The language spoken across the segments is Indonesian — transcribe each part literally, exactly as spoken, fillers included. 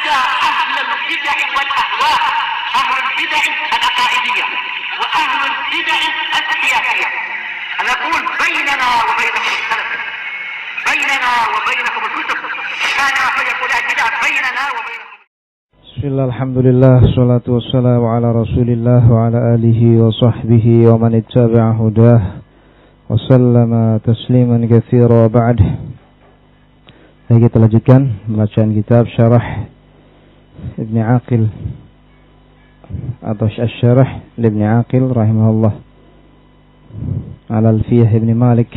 حتى أهل البدع والأهواء، أهل البدع العقائدية وأهل البدع السياسية. أنا أقول بيننا وبينكم السلف، بيننا وبينكم الكتب، كان فيقول البدع بيننا وبينكم. Bismillah, alhamdulillah, salatu wassalamu ala rasulillah wa ala alihi wa sahbihi wa man ittaba'a hudah wa sallama tasliman katsira wa ba'd. Baik, kita lanjutkan bacaan kitab Syarah Ibn Aqil atau Syarah Ibn Aqil rahimahullah ala Alfiyah Ibn Malik.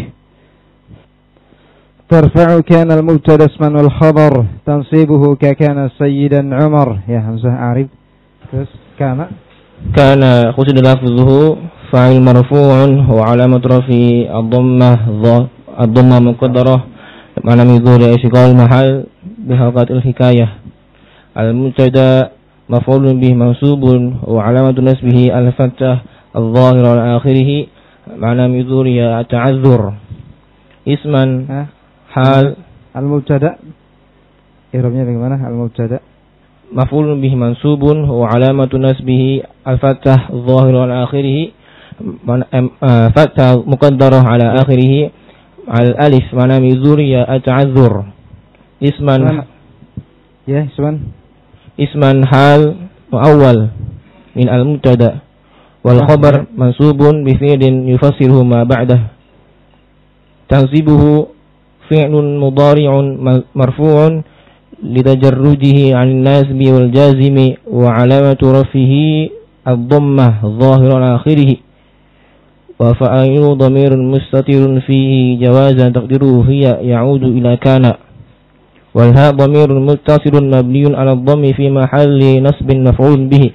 ترفع كان المبتدا اسما والخبر تنصيبه ككان سيدا عمر. يا همزة أعرب. كان كان قصد لفظه فاعل مرفوع وعلامة رفعه الضمة الضمة مقدرة معنى مظهور اشتغال المحل بحركات الحكاية. المبتدا مفعول به منصوب وعلامة نصبه الفتحة الظاهرة على آخره معنى مظهور التعذر. اسما hal al-mubtada i'rabnya bagaimana? Al-mubtada maf'ulun bihi mansubun wa alamatu nasbihi al-fathah adh-dhahir ala akhirih fathah muqaddarah ala akhirih al-alif mana mizuriya at-ta'azzur. Isman ya isman isman hal awal min al-mubtada wal khabar mansubun bi fi'lin yufassiruhu ma ba'dah. tansibuhu fi'lun mudhari'un marfu'un litajarrudihi 'anil nasbi wal jazimi wa 'alamatu rafihi ad-dhammah adh-dhahira 'ala akhirih wa fa'ilu dhamirun mustatirun fihi jawazan taqdiruhu hiya ya'udu ila kana wal ha dhamirun muttasilun mabniun 'ala ad-dhammi fi mahalli nasbin maf'ulun bihi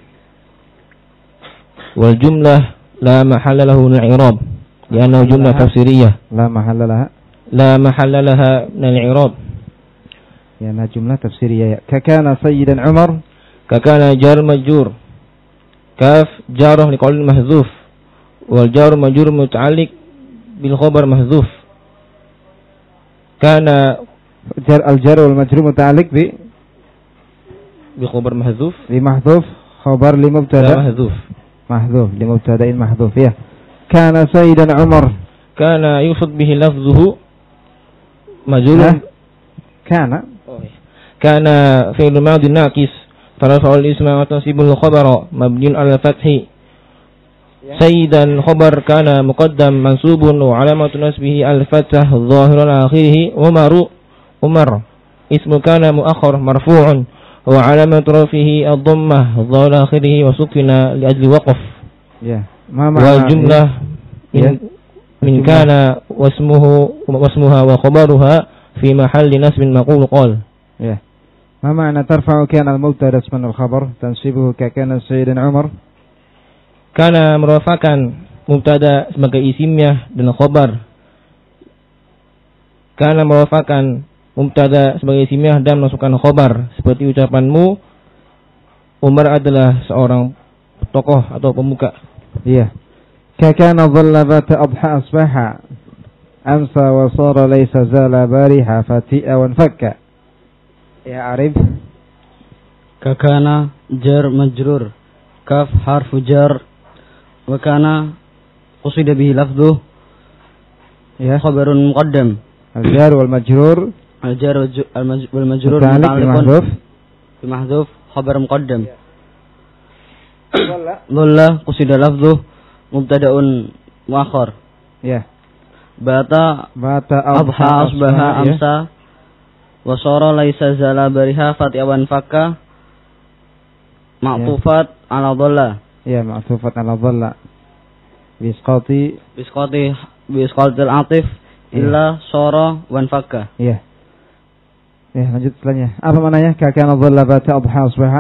wal jumlah la mahalla lahu min al-i'rab li'annahu jumlah tafsiriyah la mahalla laha لا محل لها من الإعراب يعني جملة تفسيرية. ككان سيدا عمر ككان جار مجرور كاف جاره لقول محذوف والجار مجرور متعلق بالخبر محذوف. كان جر الجار والمجرور متعلق ب بخبر محذوف بمحذوف خبر لمبتدا محذوف محذوف لمبتدا محذوف. يا كان سيدا عمر كان يقصد به لفظه مجرور كان كان فعل ماضي ناقص ترفع الاسم وتنصب الخبر مبني على الفتح. سيدا خبر كان مقدم منصوب وعلامة نصبه الفتح الظاهر على آخره. عمر عمر اسم كان مؤخر مرفوع وعلامة رفعه الضمة الظاهر على آخره وسكن لأجل وقف. والجملة من من كان واسمه واسمها وخبرها في محل نصب مقول قال. yeah. ما معنى ترفع كان المبتدا اسما الخبر تنصبه ككان سيد عمر؟ كان merafa'kan mubtada sebagai isimnya dan khabar. Kana merafa'kan mubtada sebagai isimnya dan masukkan khabar seperti ucapanmu Umar adalah seorang tokoh atau pemuka. Iya. yeah. ككان ظل بات أضحى أصبح أمسى وصار ليس زال بارحا فتيء وانفك. يا عرب ككان جر مجرور كاف حرف جر وكان قصد به لفظه خبر مقدم. الجار والمجرور الجار والمجرور متعلق بمحذوف خبر مقدم. ظل قصد لفظه mubtada'un muakhar. Ya. Bata bata abha asbaha amsa wa sara laisa zala bariha fatiwan fakka ma'tufat ala dhalla. Ya, ma'tufat ala dhalla. Bisqati bisqati bisqatil atif illa sara wan fakka. Ya. Ya, lanjut selanjutnya. Apa maknanya? Kakana dhalla bata abha asbaha.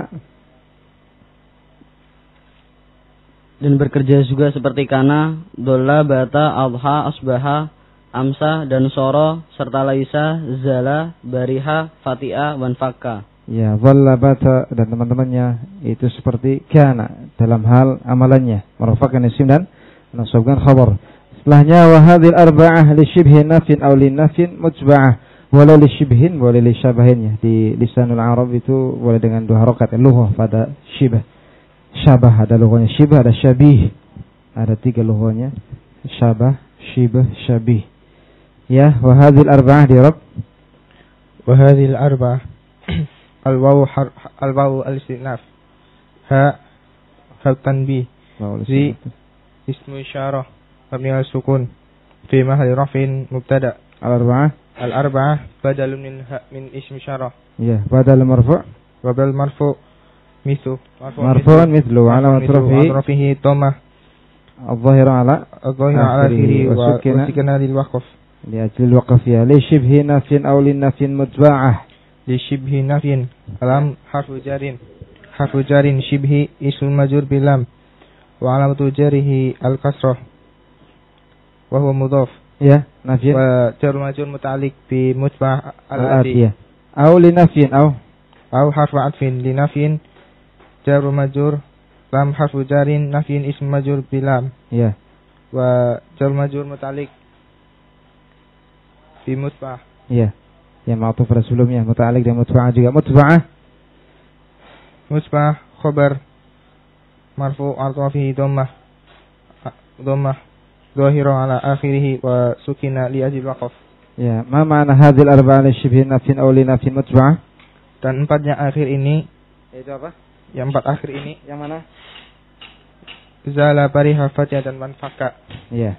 Dan bekerja juga seperti kana, dolla, bata, adha, asbaha, amsa, dan soro, serta laisa, zala, bariha, fati'a, wanfakka. Ya, dhalla, bata, dan teman-temannya itu seperti kana dalam hal amalannya, merafa'kan isim dan menasabkan khabar. Setelahnya, wa hadhil arba'ah li shibhi nafin aw li nafin mutba'ah Boleh li syibhin, boleh li syabahin ya. Di lisanul Arab itu boleh dengan dua harokat. Lughah pada syibah. Syabah ada lughahnya syibah, ada syabih. Ada tiga lughahnya. Syabah, syibah, syabih. Ya, wa hadhil arba'ah di Rabb. Wa hadhil arba'ah al-wawu al-wawu al-istinaf. Ha harf tanbih. Zi ismu isyarah mabni al-sukun fi mahalli raf'in mubtada. Al-arba'ah Al-arba'ah badalun min ha, min ismi syarah. Ya, badal marfu'. Badal marfu' mithlu. Marfu'un mithlu ala rafihi rafihi dhamma. Al-zahira ala al-zahira ala akhiri wa sukina lil waqf. Li ajli al-waqf ya li shibhi nafyin aw li nafyin mutba'ah. Li shibhi nafyin alam harfu jarin. Harfu jarin shibhi ismul majrur bilam. Wa alamatu jarihi al-kasrah. Wa huwa mudhaf. Ya, nafyin wa jar majrur muta'alliq bi mutbah al-ati. Aw li nafyin aw aw harfu atfin li nafyin jar majrur lam harfu jarin nafyin ism majrur bi lam. Ya. Wa jar majrur muta'alliq bi mutbah. Ya. Yang ma'tuf pada sebelumnya muta'alliq dan mutba'ah juga. Mutba'ah mutbah khabar marfu' al-rafihi dhammah dhammah zahira ala akhirih wa sukina li ajli waqf. Ya, ma ma'na hadhil arba'ah li shibhi nafyin aw li nafyin mutba'ah? Dan empatnya akhir ini itu apa? Yang empat akhir ini yang mana? Zala bariha fatya dan manfaka. Ya.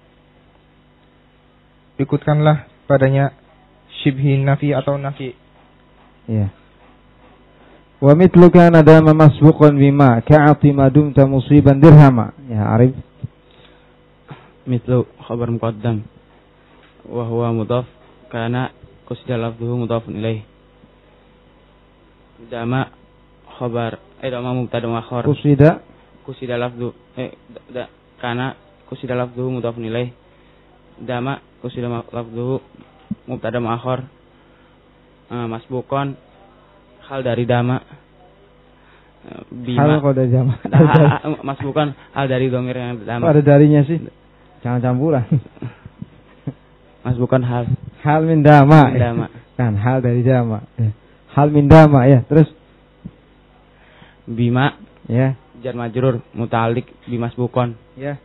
Ikutkanlah padanya shibhi nafi atau nafi. Ya. Wa mithlu kana dama masbuqan bima ka'ati ma dumta musiban dirhama. Ya, Arif. Mithlu khabar muqaddam wa huwa mudhaf kana qusida lafdhuhu mudhafun ilaih. Dama khabar eh dama mubtada muakhar. Qusida qusida lafdhu eh da, kana qusida lafdhuhu mudhafun ilaih. Dama qusida lafdhuhu mubtada muakhar. Uh, masbuqan hal dari dama. Uh, bima hal kok dari dama. Masbuqan hal dari dhamir yang dama. Ada darinya sih. Jangan campuran. Mas bukan hal. Hal min dama. Min dama. Kan hal dari dama. Ya. Hal min dama ya. Terus bima ya. Jar majrur muta'alliq bimas bukan. Ya.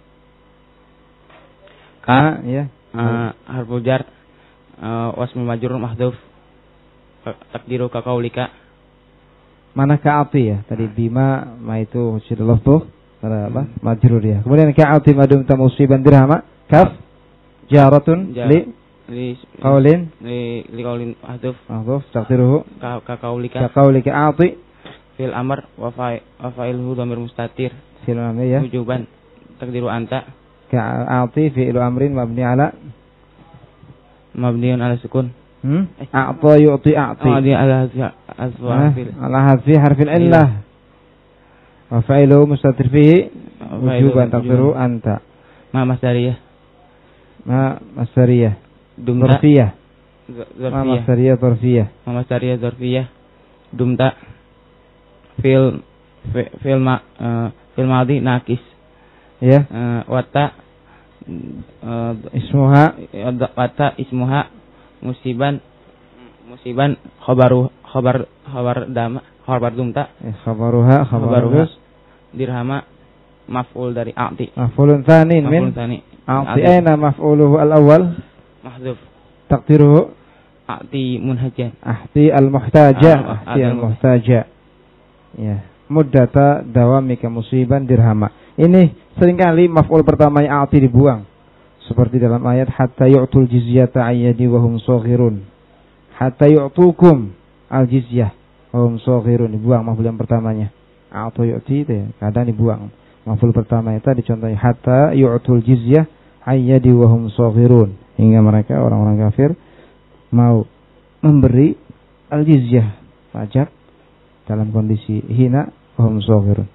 Ka ya. Uh, harfu jar uh, wasmul majrur mahdhuf. Takdiru ka qaulika. Mana ka'ati ya? Tadi bima ma itu sudah lafdh. Para apa? Majrur ya. Kemudian ka'ati madum tamusiban dirhama kaf jaratun Jar, li li qaulin li li qaulin mahdhuf mahdhuf taqdiruhu ka ka qaulika ka qaulika a'ti fil amr wa fa'i wa fa'ilhu dhamir mustatir fil amr ya wujuban taqdiru anta ka'ati fi'lu amrin mabni ala mabniun ala sukun hmm a'ta yu'ti a'ti oh dia ala aswa fil ala hadfi harfil illah wa fa'iluhu mustatir fihi wujuban taqdiru anta ma masdariyah ma masdariyah dumta dzarfiyah ma dzarfiyah masdariyah dzarfiyah ma masdariyah dzarfiyah dumta fil fil ma uh, fil madhi nakis ya uh, wata uh, ismuha wata ismuha musiban musiban khabaru khabar khabar dama khabar dumta ya, khabaruha khabaruha dirhama maf'ul dari a'ti maf'ulun tsanin min a'ti aina maf'uluhu al-awwal mahdhuf taqdiruhu a'ti munhajan ahti al-muhtaja ah, ahti al-muhtaja ya muddata dawamika musiban dirhama. Ini seringkali maf'ul pertamanya a'ti dibuang seperti dalam ayat hatta yu'tul jizyata ayyadi wa hum shaghirun hatta yu'tukum al-jizyah wa hum shaghirun dibuang maf'ul yang pertamanya. Atau yu'ti itu ya, kadang dibuang. Maf'ul pertama itu dicontohi hatta yu'tul jizyah ayyadi wa hum shaghirun hingga mereka orang-orang kafir mau memberi al-jizyah pajak dalam kondisi hina wa hum shaghirun.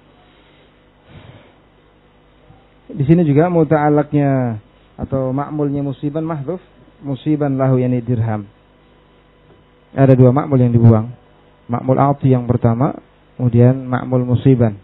Di sini juga muta'allaqnya atau ma'mulnya musiban mahdhuf musiban lahu yani dirham. Ada dua ma'mul yang dibuang. Ma'mul a'ti yang pertama, kemudian ma'mul musiban.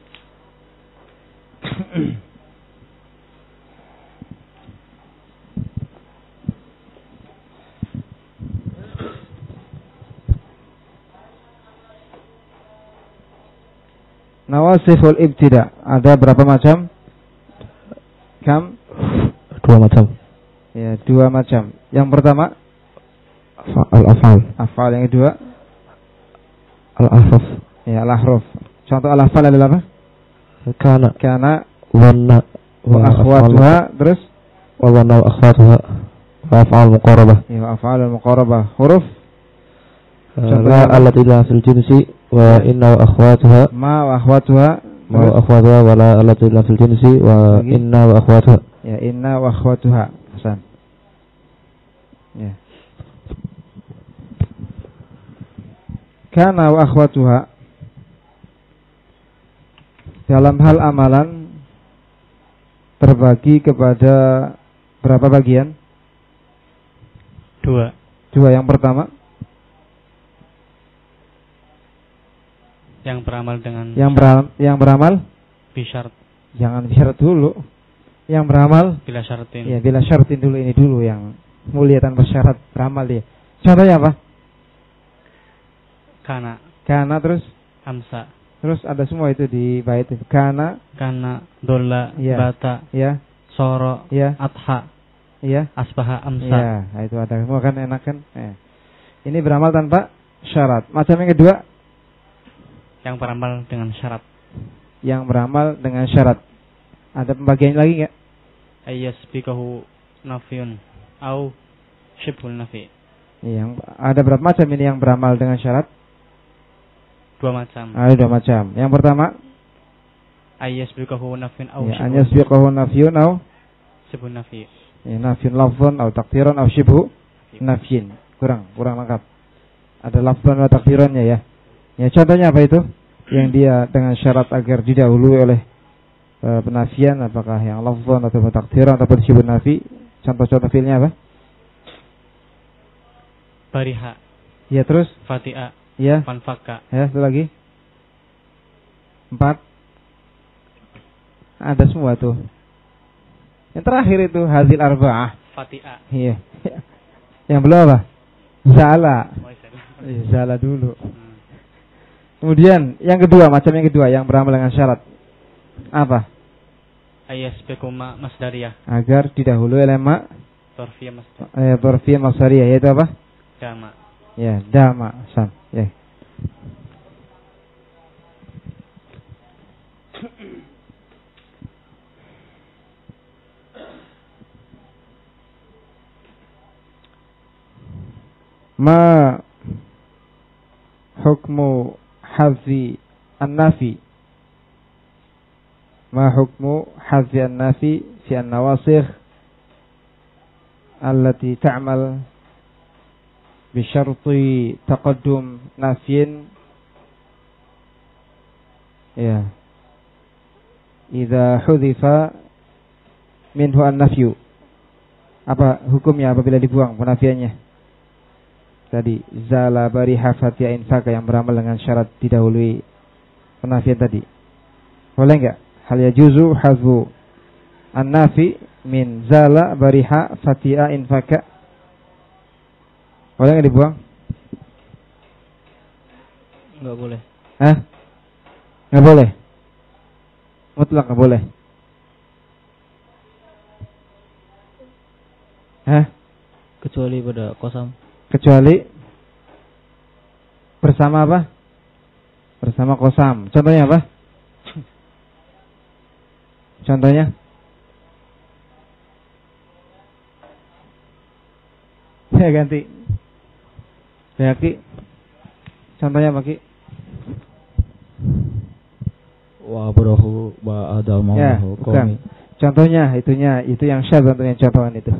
Nawasiful ibtida ada berapa macam? Kam? Dua macam. Ya, dua macam. Yang pertama Al-afal. afal, yang kedua Al-ahraf. ya al-ahruf. Contoh al-afal adalah apa? Kana. Kana Wanna. wa akhwatuha, terus Wa wanna wa akhwatuha. Wa af'al muqarabah. ya af'al muqarabah. Huruf La allati la fil jinsi wa inna wa akhwatuha. ma wa akhwatuha, Ma wa akhwatuha wa la allati la fil jinsi wa Lagi. inna wa akhwatuha. ya inna wa akhwatuha. Hasan. Ya. Kana wa akhwatuha dalam hal amalan terbagi kepada berapa bagian? Dua. Dua. Yang pertama Yang beramal dengan yang beramal, yang beramal bisyarat. jangan syarat dulu. Yang beramal Bila syaratin. ya bila syaratin dulu, ini dulu yang mulia tanpa syarat beramal dia. Contohnya apa? Kana. Kana terus Amsa. terus ada semua itu di bait itu. Kana Kana. Dola. Ya. Bata. ya Soro. ya Adha. ya Asbaha. Amsa. ya, nah, itu ada semua kan, enak kan? Eh. Ini beramal tanpa syarat. Macam yang kedua Yang beramal dengan syarat. yang beramal dengan syarat. Ada pembagian lagi enggak? Ayas bikahu nafiyun. Au syibhul nafi. Yang ada berapa macam ini yang beramal dengan syarat? Dua macam. Ada dua macam. Yang pertama Ayas bikahu nafiyun. Au ya anyas biqahu nafyun au syibhul nafi. ya, nafyun lafzun au taqdiran au syibhu nafyin. Kurang, kurang lengkap. Ada lafzun atau taqdirannya ya. Ya, contohnya apa itu? Yang dia dengan syarat agar didahului oleh e, penafian, apakah yang lafzun atau takdiran atau syibhun nafi? Contoh-contoh fiilnya apa? Bariha. Ya, terus Fati'a. ya. Panfaka. Ya, satu lagi. Empat. Ada semua tuh. Yang terakhir itu hadil arba'ah. Fati'a. Iya. Yang belum apa? Zala. Oh, saya- Eh, Zala dulu. Hmm. Kemudian yang kedua, macam yang kedua yang beramal dengan syarat. Apa? Ayas bikuma masdariyah. Agar didahului oleh ma Torfiyah masdar. eh, torfiyah masdariyah, yaitu apa? Dama. Ya, dama, sam. Ya. Ma hukmu hadzi an-nafi? Ma hukmu hadzi an-nafi fi an-nawasikh allati ta'mal bi syarti taqaddum nafyin? Ya. Idza hudhifa minhu an-nafyu. Apa hukumnya apabila dibuang penafiannya? Tadi zala bariha fatiha infaka yang beramal dengan syarat didahului penafian tadi. Boleh enggak? Hal yajuzu hazfu an-nafi min zala bariha fatiha infaka? Boleh enggak dibuang? Enggak boleh. Hah? Enggak boleh. Mutlak enggak boleh. Hah? Kecuali pada kosam. Kecuali bersama apa? Bersama kosam. Contohnya apa? Contohnya? Saya ganti. Ya, Ki. Contohnya apa, Ki? Wa abrahu wa adamu Ya, bukan. Contohnya, itunya, itu yang syadz contohnya contohan itu.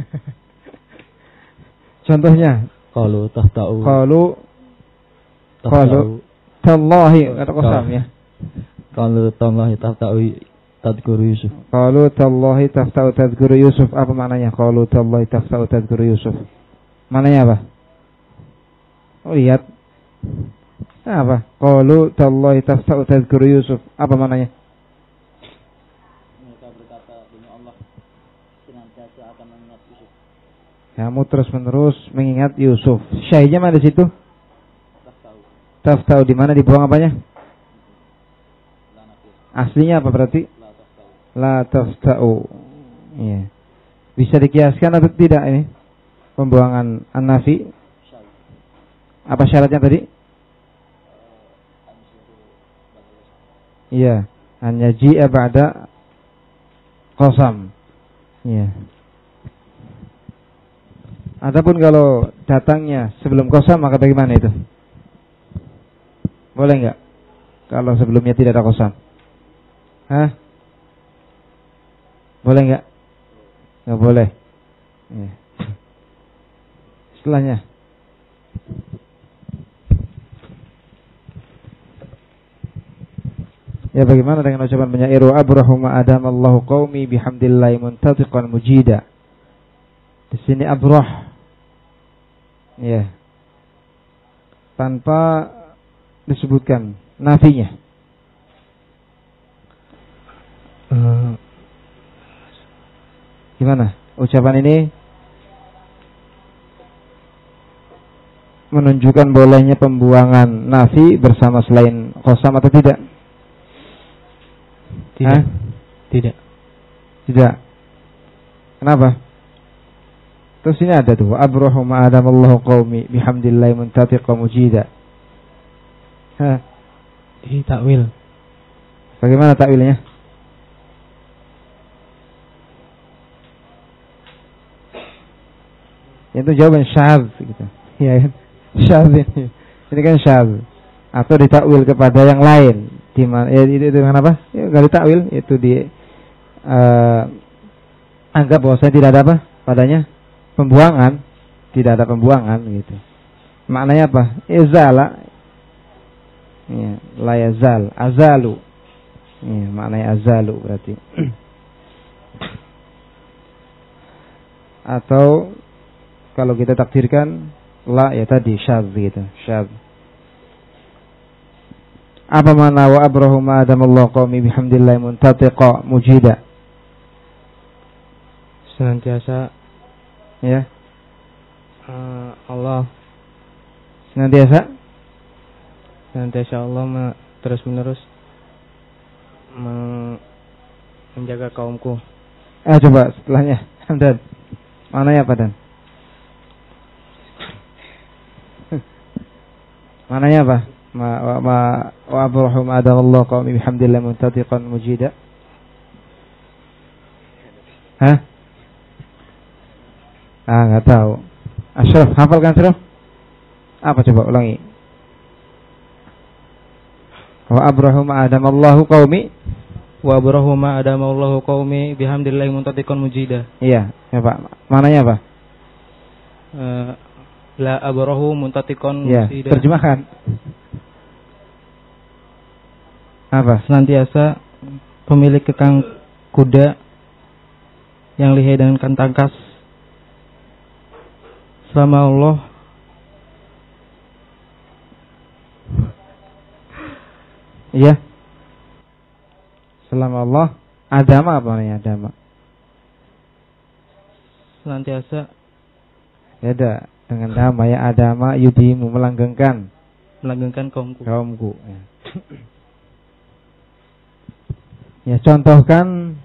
Contohnya, Qalu tahtau. qalu qalu tallahi, kata kosam ya. Qalu tallahi tahtau tadhkuru Yusuf. Qalu tallahi taftau tadhkuru Yusuf. Apa maknanya? Qalu tallahi taftau tadhkuru Yusuf. Maknanya apa? Oh, lihat. Apa? Qalu tallahi taftau tadhkuru Yusuf. Apa maknanya? Mereka berkata, demi Allah, senantiasa akan mengingat Yusuf. Kamu terus-menerus mengingat Yusuf. Syahidnya mana di situ? Tahu. Taftau, di mana dibuang apanya? Aslinya apa berarti? La tafta'u. Iya. Bisa dikiaskan atau tidak ini? Pembuangan an-nafi. Apa syaratnya tadi? Iya, an yaji'a ba'da qasam. Iya. Adapun kalau datangnya sebelum qasam maka bagaimana itu? Boleh enggak? Kalau sebelumnya tidak ada qasam. Hah? Boleh enggak? Enggak boleh. Iya. Setelahnya. Ya, bagaimana dengan ucapan penyairu abrahuma adamallahu qaumi bihamdillahi muntatiqan mujida. Di sini abrah. Ya. Tanpa disebutkan nafinya. Hmm. Gimana? Ucapan ini menunjukkan bolehnya pembuangan nafi bersama selain qasam atau tidak? Tidak. Hah? Tidak. Tidak. Kenapa? Terus ini ada tuh, abrahu ma'adamallahu qaumi bihamdillahi muntatiqa mujida. Hah? Di takwil. Bagaimana takwilnya? Itu jawaban syadz gitu. Iya kan? Syadz ini. Ini kan syadz. Atau ditakwil kepada yang lain. Di mana ya itu dengan apa? Ya enggak ditakwil, itu di uh, anggap bahwasanya tidak ada apa padanya? Pembuangan, tidak ada pembuangan gitu. Maknanya apa? Izala. Ya, la yazal, azalu. Ya, maknanya azalu berarti. Atau kalau kita takdirkan la ya tadi syadz gitu, syadz. Apa makna wa abrahu ma adamallahu qaumi bihamdillahi muntatiqa mujida? Senantiasa Ya. uh, Allah Senantiasa senantiasa Allah terus menerus men menjaga kaumku. Ah coba setelahnya. Dan mananya apa Dan? Mananya apa? Ma wa ma wa abrahu ma adamallahu qaumi bihamdillahi muntatiqan mujida. Hah? Ah, enggak tahu. Ashraf, hafalkan Ashraf? Apa coba ulangi? Wa abrahu ma adamallahu qaumi Wa abrahu ma adamallahu qaumi bihamdillahi muntatiqan mujida. Iya, ya Pak. Mananya apa? Uh, la abrahu muntatiqan Iya, mujida. terjemahkan. Apa? Senantiasa pemilik kekang kuda yang lihai dengan tangkas selama Allah Iya. Selama Allah adama apa namanya adama? senantiasa Beda dengan dama ya, adama yudimu melanggengkan melanggengkan kaumku. kaumku. Ya. Ya, contohkan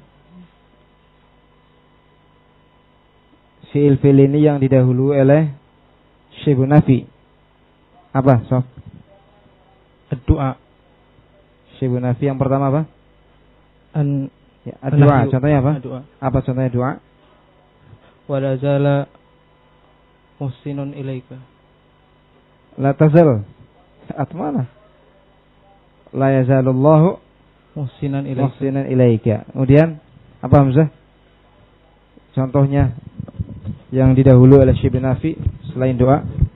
fiil-fiil ini yang didahului oleh syibun nafi. Apa, Sof? Doa. Syibun nafi yang pertama apa? An Ya, doa. Contohnya apa? Doa. Apa contohnya doa? Wala zala muhsinun ilaika. La tazal. Atau mana? La yazalullahu Muhsinan ilaika. muhsinan ilaika. Kemudian apa Hamzah? Contohnya yang didahului oleh syibun nafi selain doa.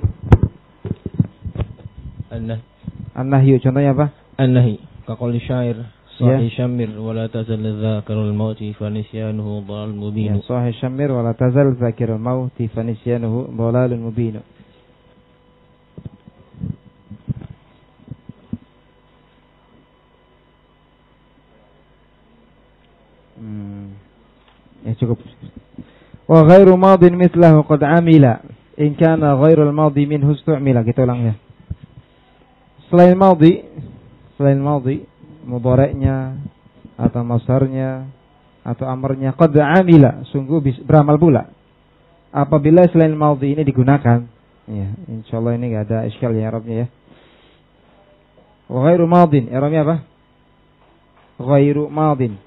An-nah An-nahyu contohnya apa? an-nahi kaqauli syair Ya. sahih syamir wala tazal dzakarul mauti fa nisyanuhu dhalal mubin. Ya, sahih syamir wala tazal zakirul mauti fa nisyanuhu dhalalun mubin. Hmm. Ya cukup. Wa ghairu madin mithlahu qad amila in kana ghairu al-madi minhu istu'mila. Kita ulang ya. Selain madhi, selain madhi mudhari'nya atau masdarnya atau amarnya qad amila, sungguh beramal pula. Apabila selain madhi ini digunakan, ya, insyaallah ini enggak ada iskal ya i'rabnya ya. Wa ghairu madin, i'rabnya apa? Ghairu madin.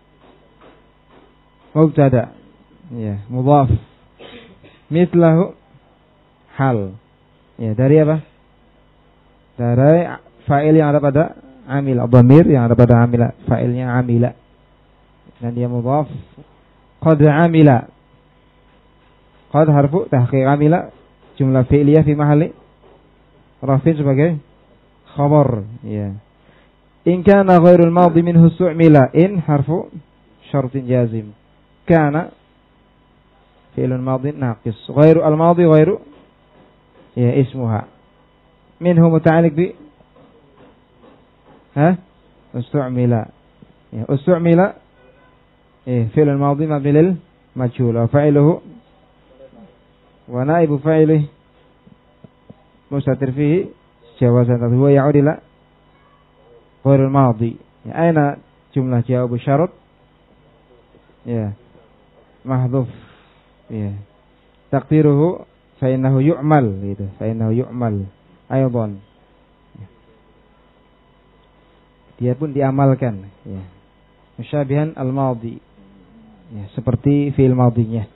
Mubtada, ya, mudhaf. Mithlahu hal. Ya, dari apa? Dari fa'il yang ada pada amil, dhamir yang ada pada amila, fa'ilnya amila. Dan dia mudhaf. Qad amila. Qad harfu tahqiq amila, jumlah fi'liyah fi mahalli rafin sebagai khabar, ya. In kana ghairul madhi minhu su'mila, in harfu syartin jazim. Kana fi'lun madhin naqis. Ghairu al-madhi ghairu, ya, ismuha. Minhu muta'alliq bi ha ustu'mila, ya, ustu'mila, eh, fi'l al-madhi mabni lil majhul wa fa'iluhu wa naibu fa'ilih mustatir fihi jawazan huwa ya'ud ila ghairul madhi. Ya, aina jumlah jawab syarat, ya, mahdhuf, ya, taqdiruhu fa innahu yu'mal, gitu, fa innahu yu'mal aydan, dia pun diamalkan, ya, musyabihan al-madhi, ya, seperti fi'il madhinya.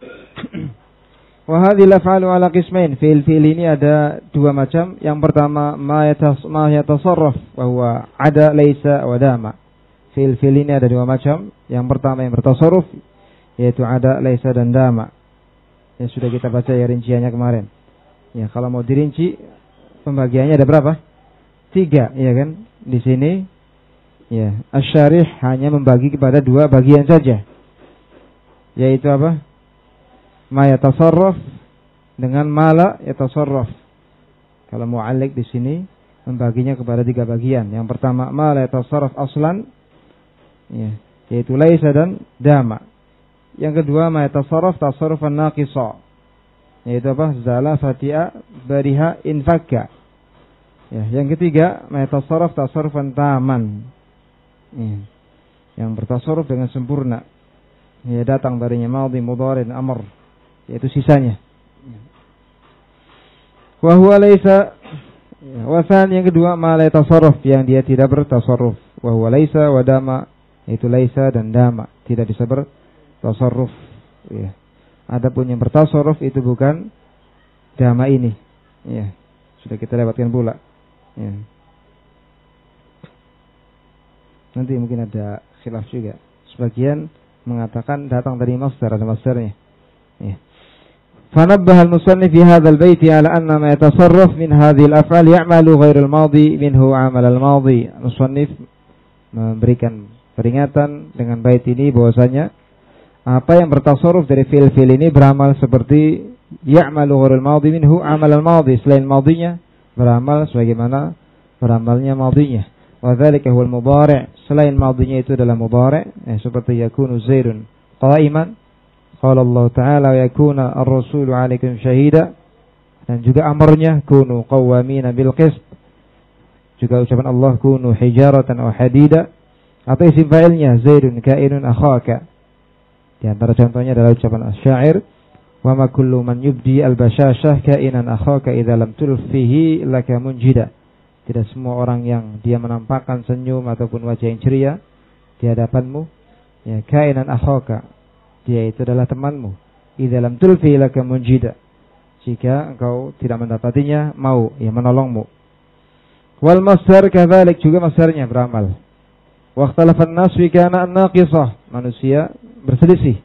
Wa hadhil af'alu ala qismain, fi'il-fi'il ini ada dua macam. Yang pertama ma yatas ma yatasarraf wa huwa ada laisa wa dama. Fi'il-fi'il ini ada dua macam. Yang pertama yang bertasarruf yaitu ada laisa dan dama. Yang sudah kita baca ya rinciannya kemarin. Ya, kalau mau dirinci pembagiannya ada berapa? Tiga, ya kan? Di sini, ya, asy-syarih hanya membagi kepada dua bagian saja, yaitu apa? Ma yatasarraf dengan ma la yatasarraf. Kalau mu'alliq di sini membaginya kepada tiga bagian. Yang pertama ma la yatasarraf aslan, ya, yaitu laisa dan dama. Yang kedua ma yatasarraf tasarrufan naqisa, yaitu apa? Zala, fati'a, bariha, infakka. Ya, yang ketiga ma yatasarraf tasarrufan taman, ya, yang bertasarruf dengan sempurna, ya, datang darinya madhi, mudhari, amr, yaitu sisanya. Wa huwa laisa, ya, wasan yang kedua ma la yatasarraf, yang dia tidak bertasarruf. Wa huwa laisa wa dama, yaitu laisa dan dama tidak bisa bertasarruf, ya. Adapun yang bertasarruf itu bukan dama ini, ya, sudah kita lewatkan pula, ya. Nanti mungkin ada khilaf juga. Sebagian mengatakan datang dari masdar, ada masdarnya, ya. فنبه المصنف في هذا البيت على أن ما يتصرف من هذه الأفعال يعمل غير الماضي منه عمل الماضي. Musannif memberikan peringatan dengan bait ini bahwasanya apa yang bertasarruf dari fi'il-fi'il ini beramal seperti ya'malu ghairul madhi minhu amal al-madhi, selain madhinya beramal sebagaimana beramalnya madhinya. Wa dzalika huwal mudhari', selain madhinya itu adalah mudhari', eh, seperti yakunu zaidun qa'iman. Qala Allah Ta'ala wa yakuna ar-rasulu 'alaikum syahida, dan juga amarnya kunu qawwamina bil qist. Juga ucapan Allah kunu hijaratan aw hadida, atau isim fa'ilnya zaidun ka'inun akhaka. Di antara contohnya adalah ucapan asy-syair wa ma kullu man yubdi al-bashashah ka'inan akhaka idza lam tulfihi laka munjida. Tidak semua orang yang dia menampakkan senyum ataupun wajah yang ceria di hadapanmu, ya, ka'inan akhaka, dia itu adalah temanmu. Idza lam tulfi laka munjida, jika engkau tidak mendapatinya mau, ya, menolongmu. Wal masdar kadzalik, juga masdarnya beramal. Wa ikhtalafan nas fi kana an-naqisah, manusia berselisih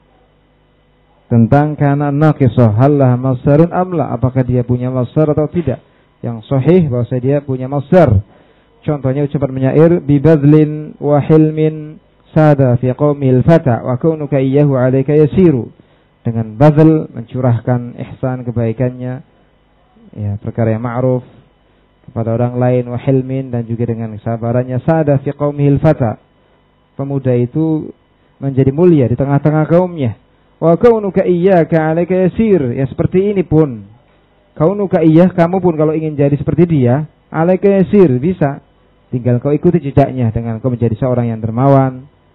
tentang kana an-naqisah, hal laha masdarun am la, apakah dia punya masdar atau tidak. Yang sahih bahwa dia punya masdar. Contohnya ucapan menyair bi badlin wa hilmin sada fi qaumil fata wa kaunuka iyyahu 'alaika yasiru, dengan bazl, mencurahkan ihsan kebaikannya, ya, perkara yang ma'ruf kepada orang lain, wa hilmin, dan juga dengan kesabarannya, sada fi qaumil fata, pemuda itu menjadi mulia di tengah-tengah kaumnya. Wa kaunuka iyyaka 'alaika yasir, ya, seperti ini pun kaunuka iyyah, kamu pun kalau ingin jadi seperti dia, 'alaika yasir, bisa, tinggal kau ikuti jejaknya dengan kau menjadi seorang yang dermawan,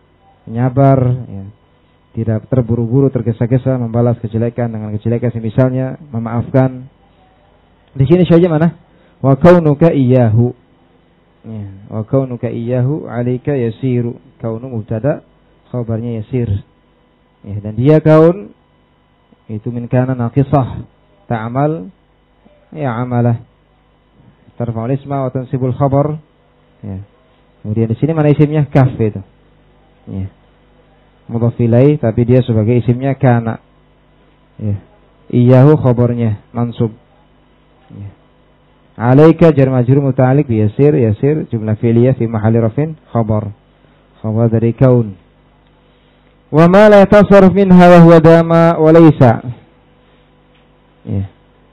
menyabar, ya. Tidak terburu-buru, tergesa-gesa membalas kejelekan dengan kejelekan, misalnya memaafkan. Di sini saja mana? Wa kaunuka iyyahu. Ya, wa kaunuka iyyahu 'alaika yasiru. Kaunu mubtada, khabarnya yasir. Ya, dan dia kaun itu min kana naqisah, ta'mal ya amalah. Tarfa'ul isma wa tansibul khabar. Ya. Kemudian di sini mana isimnya? Kaf itu. Ya. Mudhaf ilaih, tapi dia sebagai isimnya kana. Ya. Iyahu khabarnya mansub. Ya. Alaika jar majrur muta'alliq bi yasir, yasir jumlah fi'liyah fi mahalli rafin khabar. Khabar dari kaun. Wa ma la yatasarraf minha wa huwa dama wa laysa. Ya.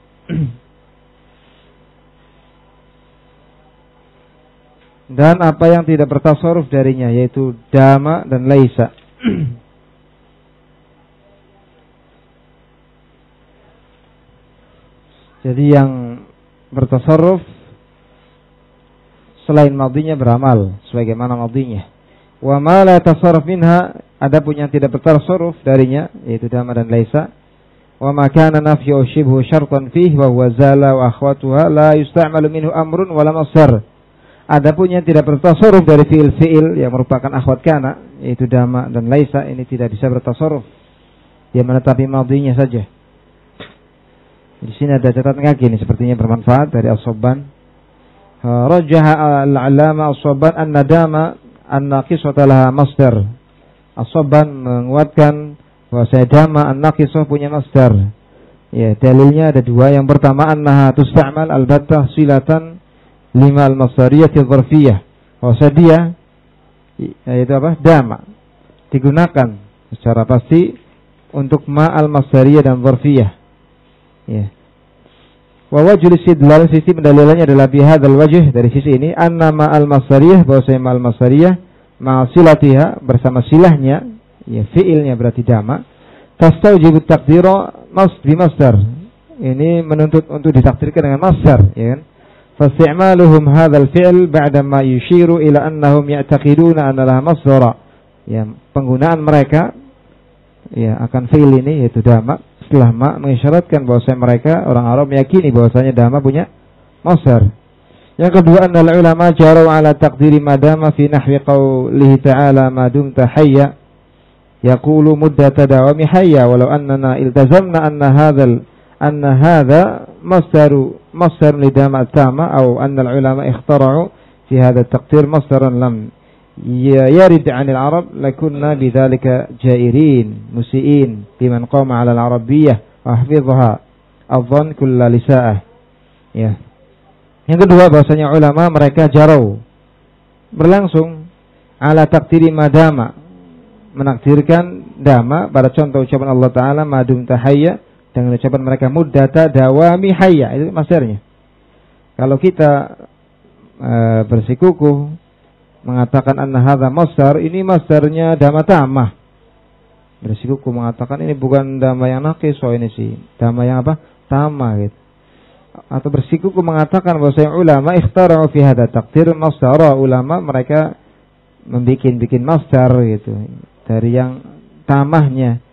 Dan apa yang tidak bertasarruf darinya, yaitu dama dan laisa. Jadi yang bertasarruf selain madinya beramal sebagaimana madinya. Wa ma la tasarruf minha, adapun yang tidak bertasarruf darinya yaitu dama dan laisa. Wa ma kana nafyu shibhu syartan fihi wa huwa zala wa akhwatuha la yusta'malu minhu amrun wala masdar. Adapun yang tidak bertasarruf dari fiil-fiil yang merupakan akhwat kana, yaitu dama dan laisa, ini tidak bisa bertasarruf. Dia menetapi madinya saja. Di sini ada catatan kaki ini sepertinya bermanfaat dari As-Sabban. Rajaha al-'allama As-Sabban anna dama an-naqisata laha masdar. As-Sabban menguatkan bahwa saya dama an-naqisah punya masdar. Ya, dalilnya ada dua. Yang pertama annaha tusta'mal al-battah silatan lima al-masdariyah dzarfiyah. Bahwa dia yaitu apa? Dama digunakan secara pasti untuk ma al-masdariyah dan dzarfiyah. Ya. Wa wajhul istidlal, sisi pendalilannya adalah bi hadzal wajh, dari sisi ini anna ma al-masdariyah, bahwa ma al-masdariyah ma silatiha, bersama silahnya, ya fiilnya berarti dama, tastaujibu taqdira mas bi masdar. Ini menuntut untuk ditakdirkan dengan masdar, ya kan? فاستعمالهم هذا الفعل بعدما يشير إلى أنهم يعتقدون أن لها مصدر. Ya, penggunaan mereka ya akan fi'il ini yaitu dama setelah ma mengisyaratkan bahwasanya mereka orang Arab meyakini bahwasanya dama punya masdar. Yang kedua, annal ulama jaru ala taqdiri madama fi nahwi qaulihi ta'ala ma dumta hayya yaqulu muddata dawami hayya walau annana iltazamna anna hadzal anna hadza masdaru masdar lidama tama atau anna al-ulama ikhtara'u fi hadha at-taqdir masdaran lam yarid 'an al-arab lakunna bidzalika jairin musiin biman qama 'ala al-arabiyyah wa hafidhaha adhan kull lisa'ah. Ya. Yang kedua, bahasanya ulama mereka jarau berlangsung ala taqdiri madama, menakdirkan dama pada contoh ucapan Allah Ta'ala madum tahayya, dengan ucapan mereka muddata dawami hayya, itu masdarnya. Kalau kita e, bersikukuh mengatakan anna hadza masdar, ini masdarnya dama tamah. Bersikukuh mengatakan ini bukan dama yang naqis, so ini sih dama yang apa? Tamah gitu. Atau bersikukuh mengatakan bahwa saya ulama ikhtara'u fi hadza taqdir masdara, ulama mereka membikin-bikin masdar gitu dari yang tamahnya.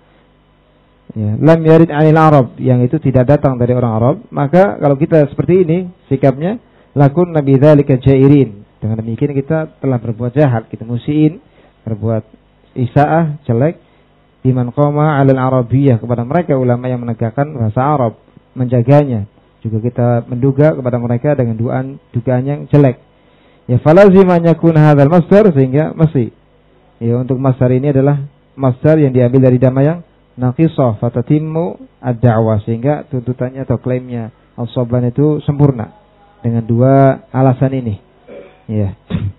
Ya, lam yarid 'anil Arab, yang itu tidak datang dari orang Arab. Maka kalau kita seperti ini sikapnya, lakun nabi dzalika jairin, dengan demikian kita telah berbuat jahat, kita musiin, berbuat isaah, jelek, biman qama 'alal arabiyyah, kepada mereka ulama yang menegakkan bahasa Arab, menjaganya. Juga kita menduga kepada mereka dengan dugaan dugaan yang jelek. Ya falazim an yakun hadzal masdar, sehingga mesti ya untuk masdar ini adalah masdar yang diambil dari dama yang naqisah fatatimmu ad-da'wah, sehingga tuntutannya atau klaimnya As-Sabban itu sempurna dengan dua alasan ini. Ya.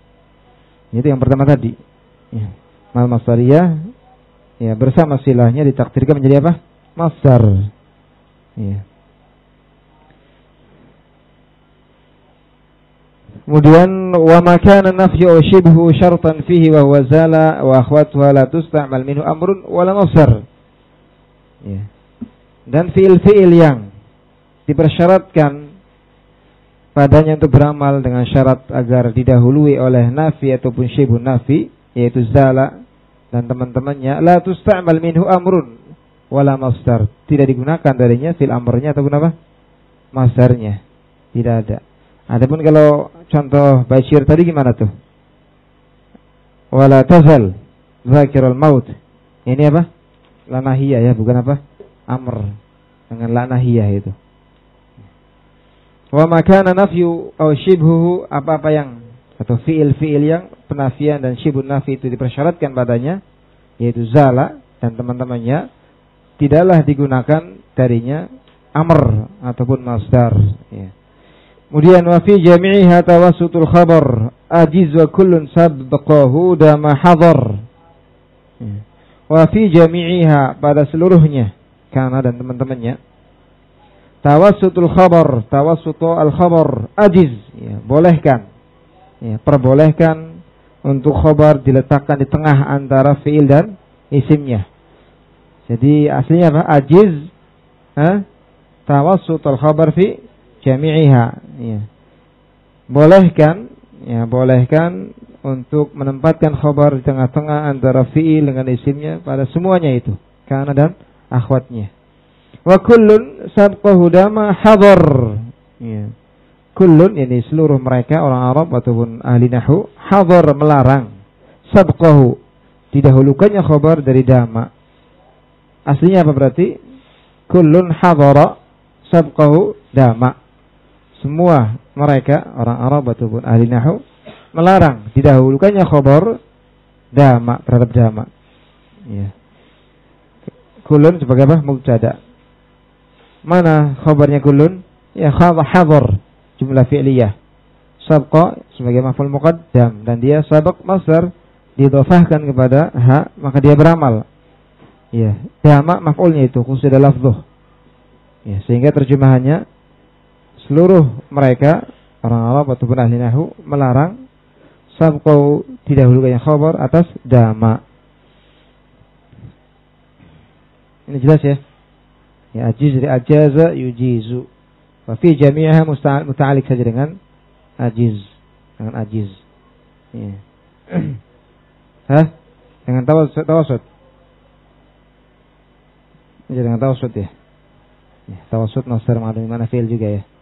Itu yang pertama tadi. Ya. Mal masdariyah ya bersama silahnya ditakdirkan menjadi apa? Masdar. Ya. Kemudian wa ma kana nafyu shibhu syartan fihi wa huwa zala wa akhwatuha la tusta'mal minhu amrun wala masdar. Ya. Dan fiil-fiil yang dipersyaratkan padanya untuk beramal dengan syarat agar didahului oleh nafi ataupun syibhu nafi, yaitu zala dan teman-temannya, la tusta'mal minhu amrun wala masdar. Tidak digunakan darinya fil amrnya ataupun apa? Masdarnya. Tidak ada. Adapun kalau contoh basyir tadi gimana tuh? Wala tazal zakirul maut. Ini apa? La nahiyah ya, bukan apa? Amr. Dengan la nahiyah itu. Wa makana nafyu aw shibhuhu, apa-apa yang atau fiil-fiil yang penafian dan syibun nafi itu dipersyaratkan padanya, yaitu zala dan teman-temannya, tidaklah digunakan darinya amr ataupun masdar ya. Kemudian wa fi jami'iha tawassutul khabar ajiz wa kullun sabqahu dama hadar ya. Wa fi jami'iha, pada seluruhnya karena dan teman-temannya, tawassutul khabar, tawassutu al khabar ajiz ya, bolehkan ya, perbolehkan untuk khabar diletakkan di tengah antara fiil dan isimnya. Jadi aslinya apa? Ajiz ha? Tawassutul khabar fi jami'iha ya. Bolehkan ya, bolehkan untuk menempatkan khabar di tengah-tengah antara fiil dengan isimnya pada semuanya itu, kana dan akhwatnya. Wa kullun sabqahu dama hadar ya. Kullun ini seluruh mereka orang Arab ataupun ahli nahwu, hadar melarang, sabqahu didahulukannya khabar dari dama. Aslinya apa berarti? Kullun hadara sabqahu dama. Semua mereka orang Arab ataupun ahli nahwu melarang didahulukannya khabar dama terhadap dama. Ya. Kullun sebagai apa? Mubtada. Mana khabarnya kullun? Ya hadar, jumlah fi'liyah. Sabqa sebagai maf'ul muqaddam dan dia sabaq masdar didhafahkan kepada ha, maka dia beramal. Ya, dama maf'ulnya itu khusus ada lafzuh. Ya, sehingga terjemahannya seluruh mereka orang Arab ataupun ahli nahwu melarang sabqa didahulukannya khabar atas dama. Ini jelas ya? Ya, ajiz dari ajaza yujizu. Wa fi jami'iha muta'alliq saja dengan ajiz, dengan ajiz. Ya. Hah? Dengan tawassut, tawassut. Ya, dengan tawassut ya. Ya, tawassut masdar ma'lum mana fi'il juga ya.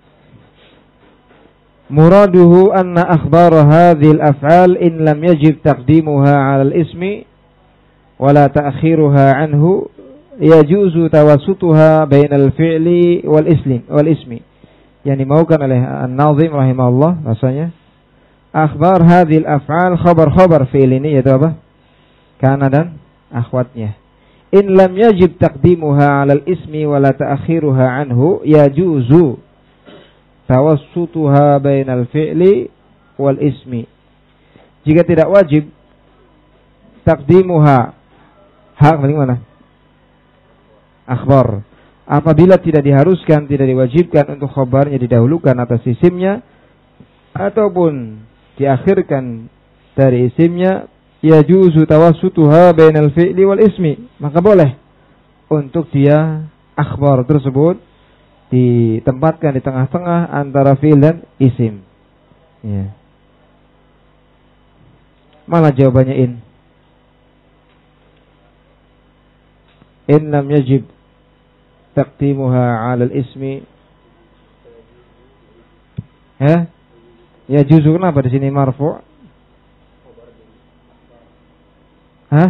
Muraduhu anna akhbar hadhil af'al in lam yajib taqdimuha 'ala al-ismi wa la ta'khiruha 'anhu yajuzu tawassutuha bainal fi'li wal islim wal ismi. Yang dimaukan oleh An-Nazim rahimahullah rasanya akhbar hadhil af'al, khabar-khabar fi'il ini yaitu apa? Kana dan akhwatnya. In lam yajib taqdimuha 'alal ismi wa la ta'khiruha 'anhu yajuzu tawassutuha bainal fi'li wal ismi. Jika tidak wajib taqdimuha, hak paling mana? Akhbar. Apabila tidak diharuskan, tidak diwajibkan untuk khabarnya didahulukan atas isimnya ataupun diakhirkan dari isimnya, yajuzu tawassutuha bainal fi'li wal ismi, maka boleh untuk dia akhbar tersebut ditempatkan di tengah-tengah antara fi'il dan isim. Ya. Mana jawabannya in? In lam yajib taqdimuha 'ala al-ismi. Ya? Ya juzu kenapa di sini marfu'? Hah?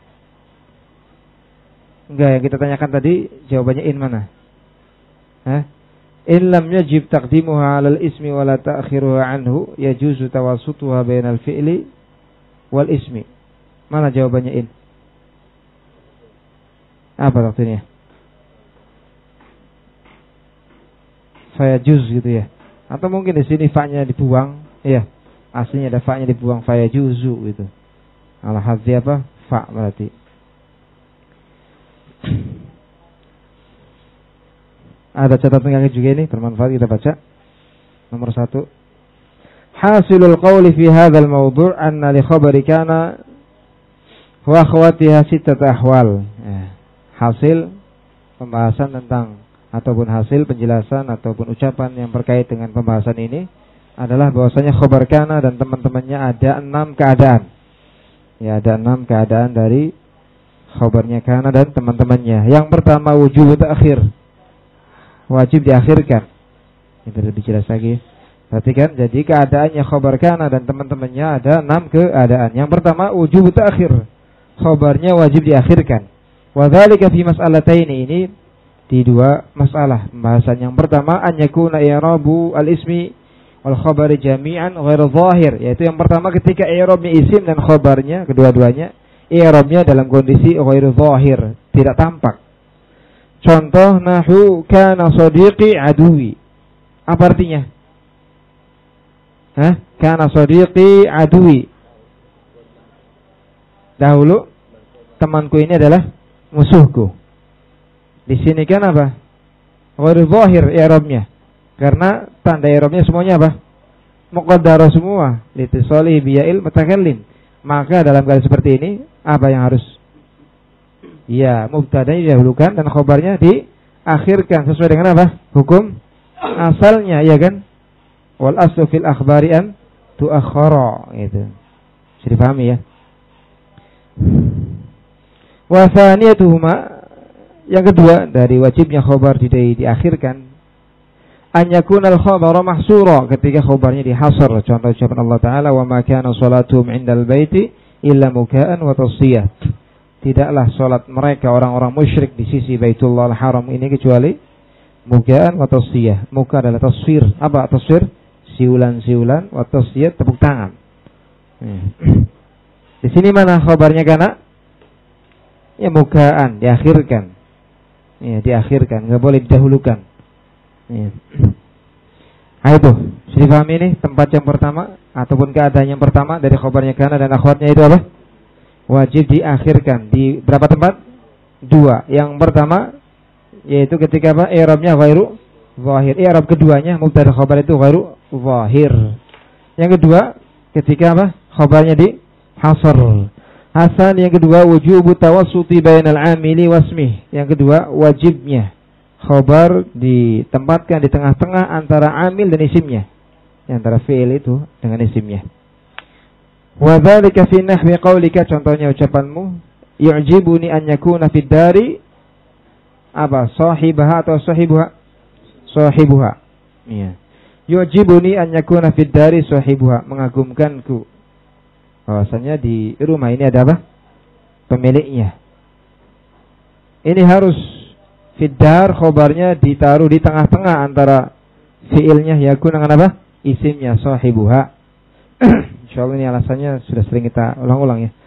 Enggak, yang kita tanyakan tadi jawabannya in mana? Hah? In lam yajib taqdimuha 'ala al-ismi wa la ta'khiruha 'anhu yajuzu tawassutuha bainal fi'li wal ismi. Mana jawabannya in? Apa artinya? Saya juz gitu ya. Atau mungkin di sini fa-nya dibuang, iya. Aslinya ada fa-nya dibuang, fa juzu gitu. Ala hadzi apa? Fa berarti. Ada catatan kaki juga ini bermanfaat kita baca. Nomor satu. Hasilul qawli fi hadzal mawdu' anna li khabari kana wa akhwatiha sittat ahwal. Ya. Hasil pembahasan tentang ataupun hasil penjelasan ataupun ucapan yang berkait dengan pembahasan ini adalah bahwasanya khabar kana dan teman-temannya ada enam keadaan. Ya, ada enam keadaan dari khabarnya kana dan teman-temannya. Yang pertama wujub ta'khir. Wajib diakhirkan. Itu lebih jelas lagi. Perhatikan, jadi keadaannya khabar kana dan teman-temannya ada enam keadaan. Yang pertama wujub ta'khir. Khabarnya wajib diakhirkan. Wa dzalika fi mas'alataini, ini di dua masalah pembahasan. Yang pertama an yakuna i'rabu al-ismi wal khabari jami'an ghairu zahir, yaitu yang pertama ketika i'rabnya isim dan khabarnya kedua-duanya i'rabnya dalam kondisi ghairu zahir, tidak tampak. Contoh nahu kana sadiqi aduwi. Apa artinya? Hah? Kana sadiqi aduwi. Dahulu temanku ini adalah musuhku. Di sini kan apa? Ghairu zahir i'rabnya. Karena tanda i'rabnya semuanya apa? Muqaddar semua. Litisali biya'il mutakallim. Maka dalam keadaan seperti ini apa yang harus? Ya, mubtada'nya didahulukan dan khabarnya diakhirkan sesuai dengan apa? Hukum asalnya, ya kan? Wal aslu fil akhbari an tuakhkhara, gitu. Bisa dipahami ya? Wa thaniyatuhuma, yang kedua dari wajibnya khabar di diakhirkan, an yakuna al-khabara mahsura, ketika khabarnya dihasar. Contoh ucapan Allah Ta'ala, wa ma kana salatuhum indal baiti illa muka'an wa tasdiyah. Tidaklah salat mereka orang-orang musyrik di sisi Baitullah al-Haram ini kecuali muka'an wa tasdiyah. Muka adalah tasfir. Apa tasfir? Siulan-siulan, wa tasdiyah tepuk tangan. Di sini mana khabarnya kana? Ya muka'an, diakhirkan. Ya, diakhirkan, enggak boleh didahulukan. Ya. Nah itu, sudah dipahami ini tempat yang pertama ataupun keadaan yang pertama dari khabarnya kana dan akhwatnya itu apa? Wajib diakhirkan di berapa tempat? Dua. Yang pertama yaitu ketika apa? I'rabnya ghairu zahir. I'rab keduanya mubtada khabar itu ghairu zahir. Yang kedua ketika apa? Khabarnya di hasar. Hasan yang kedua wujubu tawassuti bainal amili wasmih. Yang kedua wajibnya khabar ditempatkan di tengah-tengah antara amil dan isimnya, antara fi'il itu dengan isimnya. Wa dzalika fi nahwi qaulika, contohnya ucapanmu, yu'jibuni an yakuna fid dari apa? Sahibaha atau sahibuha? Sahibuha. Iya. Yu'jibuni an yakuna fid dari sahibuha, mengagumkanku bahwasanya di rumah ini ada apa? Pemiliknya. Ini harus fiddar, khobarnya ditaruh di tengah-tengah antara fiilnya yakun dengan apa? Isimnya sahibuha. Insyaallah ini alasannya sudah sering kita ulang-ulang ya.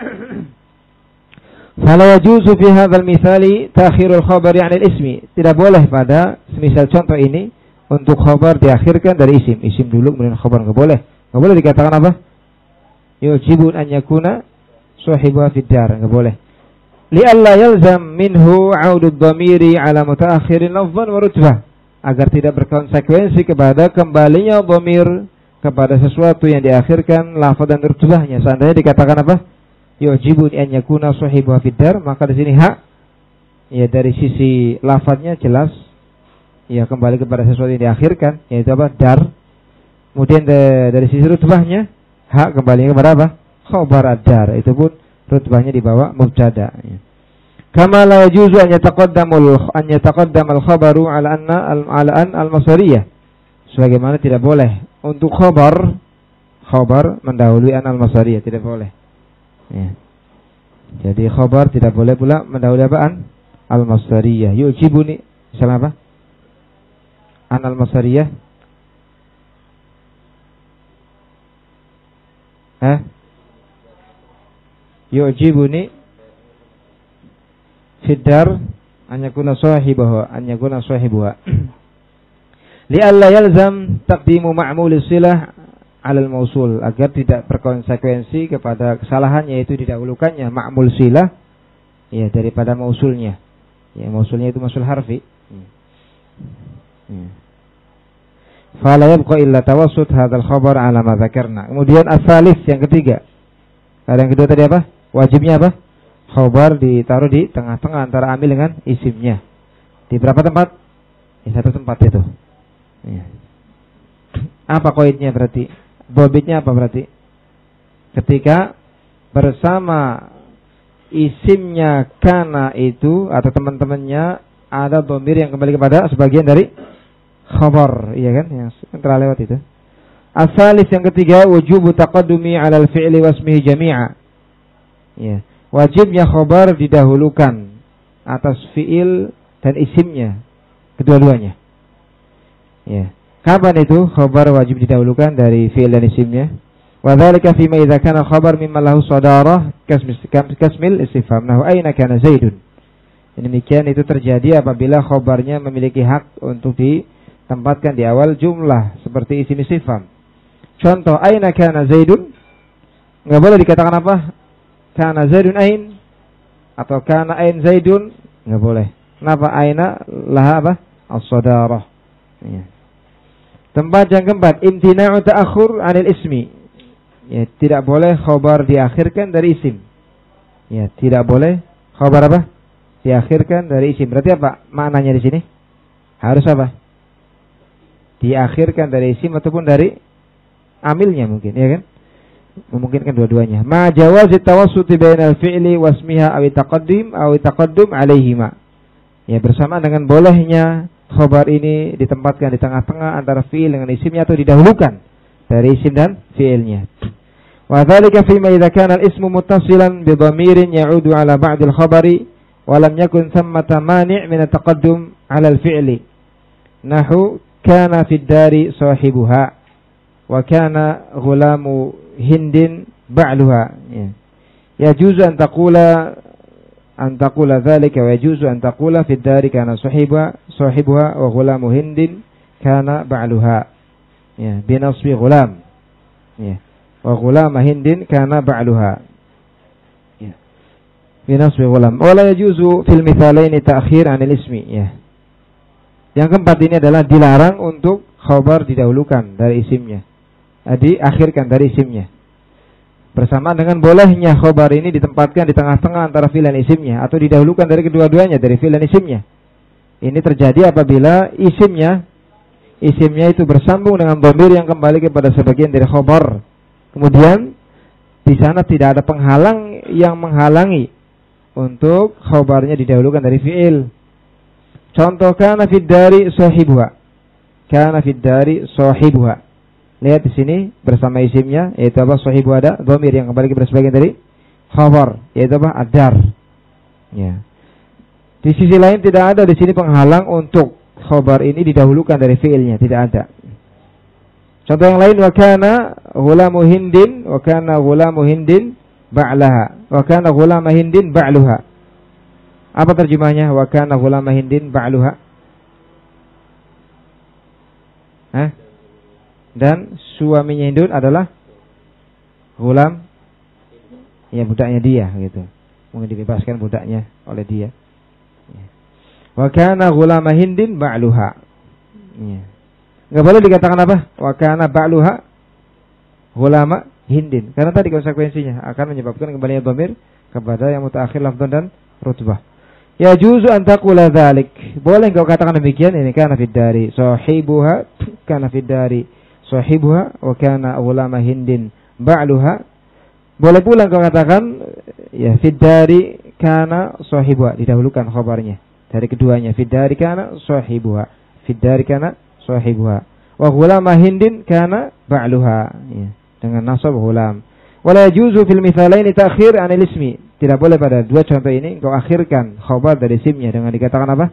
Fala yajuzu fi hadzal misali ta'khirul khabari 'anil ismi. Tidak boleh pada semisal contoh ini untuk khabar diakhirkan dari isim. Isim dulu kemudian khabar, enggak boleh. Enggak boleh dikatakan apa? Yujibun an yakuna sahibuha fiddar, enggak boleh. Li'alla yalzam minhu 'audud dhamiri 'ala mutaakhirin lafdhan wa rutbah, agar tidak berkonsekuensi kepada kembalinya dhamir kepada sesuatu yang diakhirkan lafaz dan rutbahnya. Seandainya dikatakan apa? Yujibu an yakuna sahibuha fiddar, maka di sini hak ya dari sisi lafaznya jelas ya kembali kepada sesuatu yang diakhirkan, yaitu apa? Dar. Kemudian de, dari sisi rutbahnya hak kembali kepada apa? Khabar ad-dar, itu pun rutbahnya dibawa mubtada. Kama la yajuzu an yataqaddamul an yataqaddamal khabaru ala anna ala an al-masdariyah. Sebagaimana tidak boleh untuk khabar khabar mendahului an al-masdariyah, tidak boleh. Ya. Jadi khabar tidak boleh pula mendahului apaan? Al-masdariyah. Yujibuni, misalnya apa? An al-masdariyah. Hah? Yu'jibuni fiddar an yakuna sahibahu an yakuna sahibuha. Li'alla yalzam taqdimu ma'mul silah 'ala al-mausul, agar tidak berkonsekuensi kepada kesalahan yaitu didahulukannya ma'mul silah ya daripada mausulnya. Ya mausulnya itu mausul harfi. Hmm. Hmm. Fala yabqa illa tawassut hadzal khabar 'ala ma dzakarna. Kemudian as-salis yang ketiga. Ada yang kedua tadi apa? Wajibnya apa? Khabar ditaruh di tengah-tengah antara amil dengan isimnya. Di berapa tempat? Di satu tempat itu. Ya. Apa koidnya berarti? Bobitnya apa berarti? Ketika bersama isimnya kana itu atau teman-temannya ada dhamir yang kembali kepada sebagian dari khabar, iya kan? Yang telah lewat itu. Asalis yang ketiga, wujubu taqaddumi 'ala al-fi'li wasmihi jami'a. Ya, wajibnya khabar didahulukan atas fi'il dan isimnya kedua-duanya. Ya. Kapan itu khabar wajib didahulukan dari fi'il dan isimnya? Wa dzalika fi ma idza kana khabar mimma lahu sadarah kasmil istifham nahu aina kana Zaidun. Demikian itu terjadi apabila khabarnya memiliki hak untuk ditempatkan di awal jumlah seperti isim istifham. Contoh, aina kana Zaidun, enggak boleh dikatakan apa? Kana Zaidun ain atau kana ain Zaidun, enggak boleh. Kenapa? Aina laha apa? As-sadarah. Ya. Tempat yang keempat, imtina'u ta'akhur 'anil ismi. Ya, tidak boleh khabar diakhirkan dari isim. Ya, tidak boleh khabar apa? Diakhirkan dari isim. Berarti apa maknanya di sini? Harus apa? Diakhirkan dari isim ataupun dari amilnya mungkin, ya kan? Memungkinkan dua-duanya. Ma jawazi tawassuti bainal fi'li wasmiha aw taqaddim aw taqaddum 'alaihima. Ya, bersama dengan bolehnya khabar ini ditempatkan di tengah-tengah antara fi'il dengan isimnya atau didahulukan dari isim dan fi'ilnya. Wa dzalika fi ma idza kana al-ismu muttasilan bi dhamirin ya'udu 'ala ba'd al-khabari wa lam yakun thammata mani' min at-taqaddum 'ala al-fi'li. Nahu kana fi ad-dari sahibuha wa kana ghulamu hindin ba'luha. Ya. Yajuzu an taqula an taqula dzalika wa yajuzu an taqula fi ad-dari kana sahibuha sahibuha wa ghulamu hindin kana ba'luha. Ya, bi nasbi ghulam. Ya. Wa ghulama hindin kana ba'luha. Ya. Bi nasbi ghulam. Wa la yajuzu fil mithalaini ta'khir 'anil ismi. Ya. Yang keempat ini adalah dilarang untuk khabar didahulukan dari isimnya. Diakhirkan dari isimnya. Bersama dengan bolehnya khabar ini ditempatkan di tengah-tengah antara fi'il dan isimnya atau didahulukan dari kedua-duanya dari fi'il dan isimnya. Ini terjadi apabila isimnya isimnya itu bersambung dengan dhamir yang kembali kepada sebagian dari khabar. Kemudian di sana tidak ada penghalang yang menghalangi untuk khabarnya didahulukan dari fi'il. Contoh, kana fid dari sahibuha. Kana fid dari sahibuha. Lihat di sini bersama isimnya yaitu apa? Sahibu ada dhamir yang kembali kepada sebagian dari khabar yaitu apa? Ad-dar. Ya. Di sisi lain tidak ada di sini penghalang untuk khabar ini didahulukan dari fiilnya, tidak ada. Contoh yang lain, wa kana ghulamu hindin wa kana ghulamu hindin ba'laha wa kana ghulama hindin ba'luha. Apa terjemahnya? Wa kana ghulama hindin ba'luha. Hah? Dan suaminya Hindun adalah ghulam, ya budaknya dia gitu. Mungkin dibebaskan budaknya oleh dia. Wa kana ghulama hindin ba'luha. Ya. Enggak boleh dikatakan apa? Wa kana ba'luha ghulama hindin. Karena tadi konsekuensinya akan menyebabkan kembalinya dhamir kepada yang mutaakhir lafdhan dan rutbah. Ya juzu an taqula dzalik. Boleh engkau katakan demikian, ini kana fid dari sahibuha, kana fid dari sahibuha wa kana ghulama hindin ba'luha. Boleh pula engkau katakan ya fid dari kana sahibuha, didahulukan khabarnya dari keduanya. Fid dari kana sahibuha, fid dari kana sahibuha wa ghulama hindin kana ba'luha, ya, dengan nasab ghulam. Wala yajuzu fil mithalaini ta'khir 'anil ismi. Tidak boleh pada dua contoh ini engkau akhirkan khabar dari isimnya dengan dikatakan apa?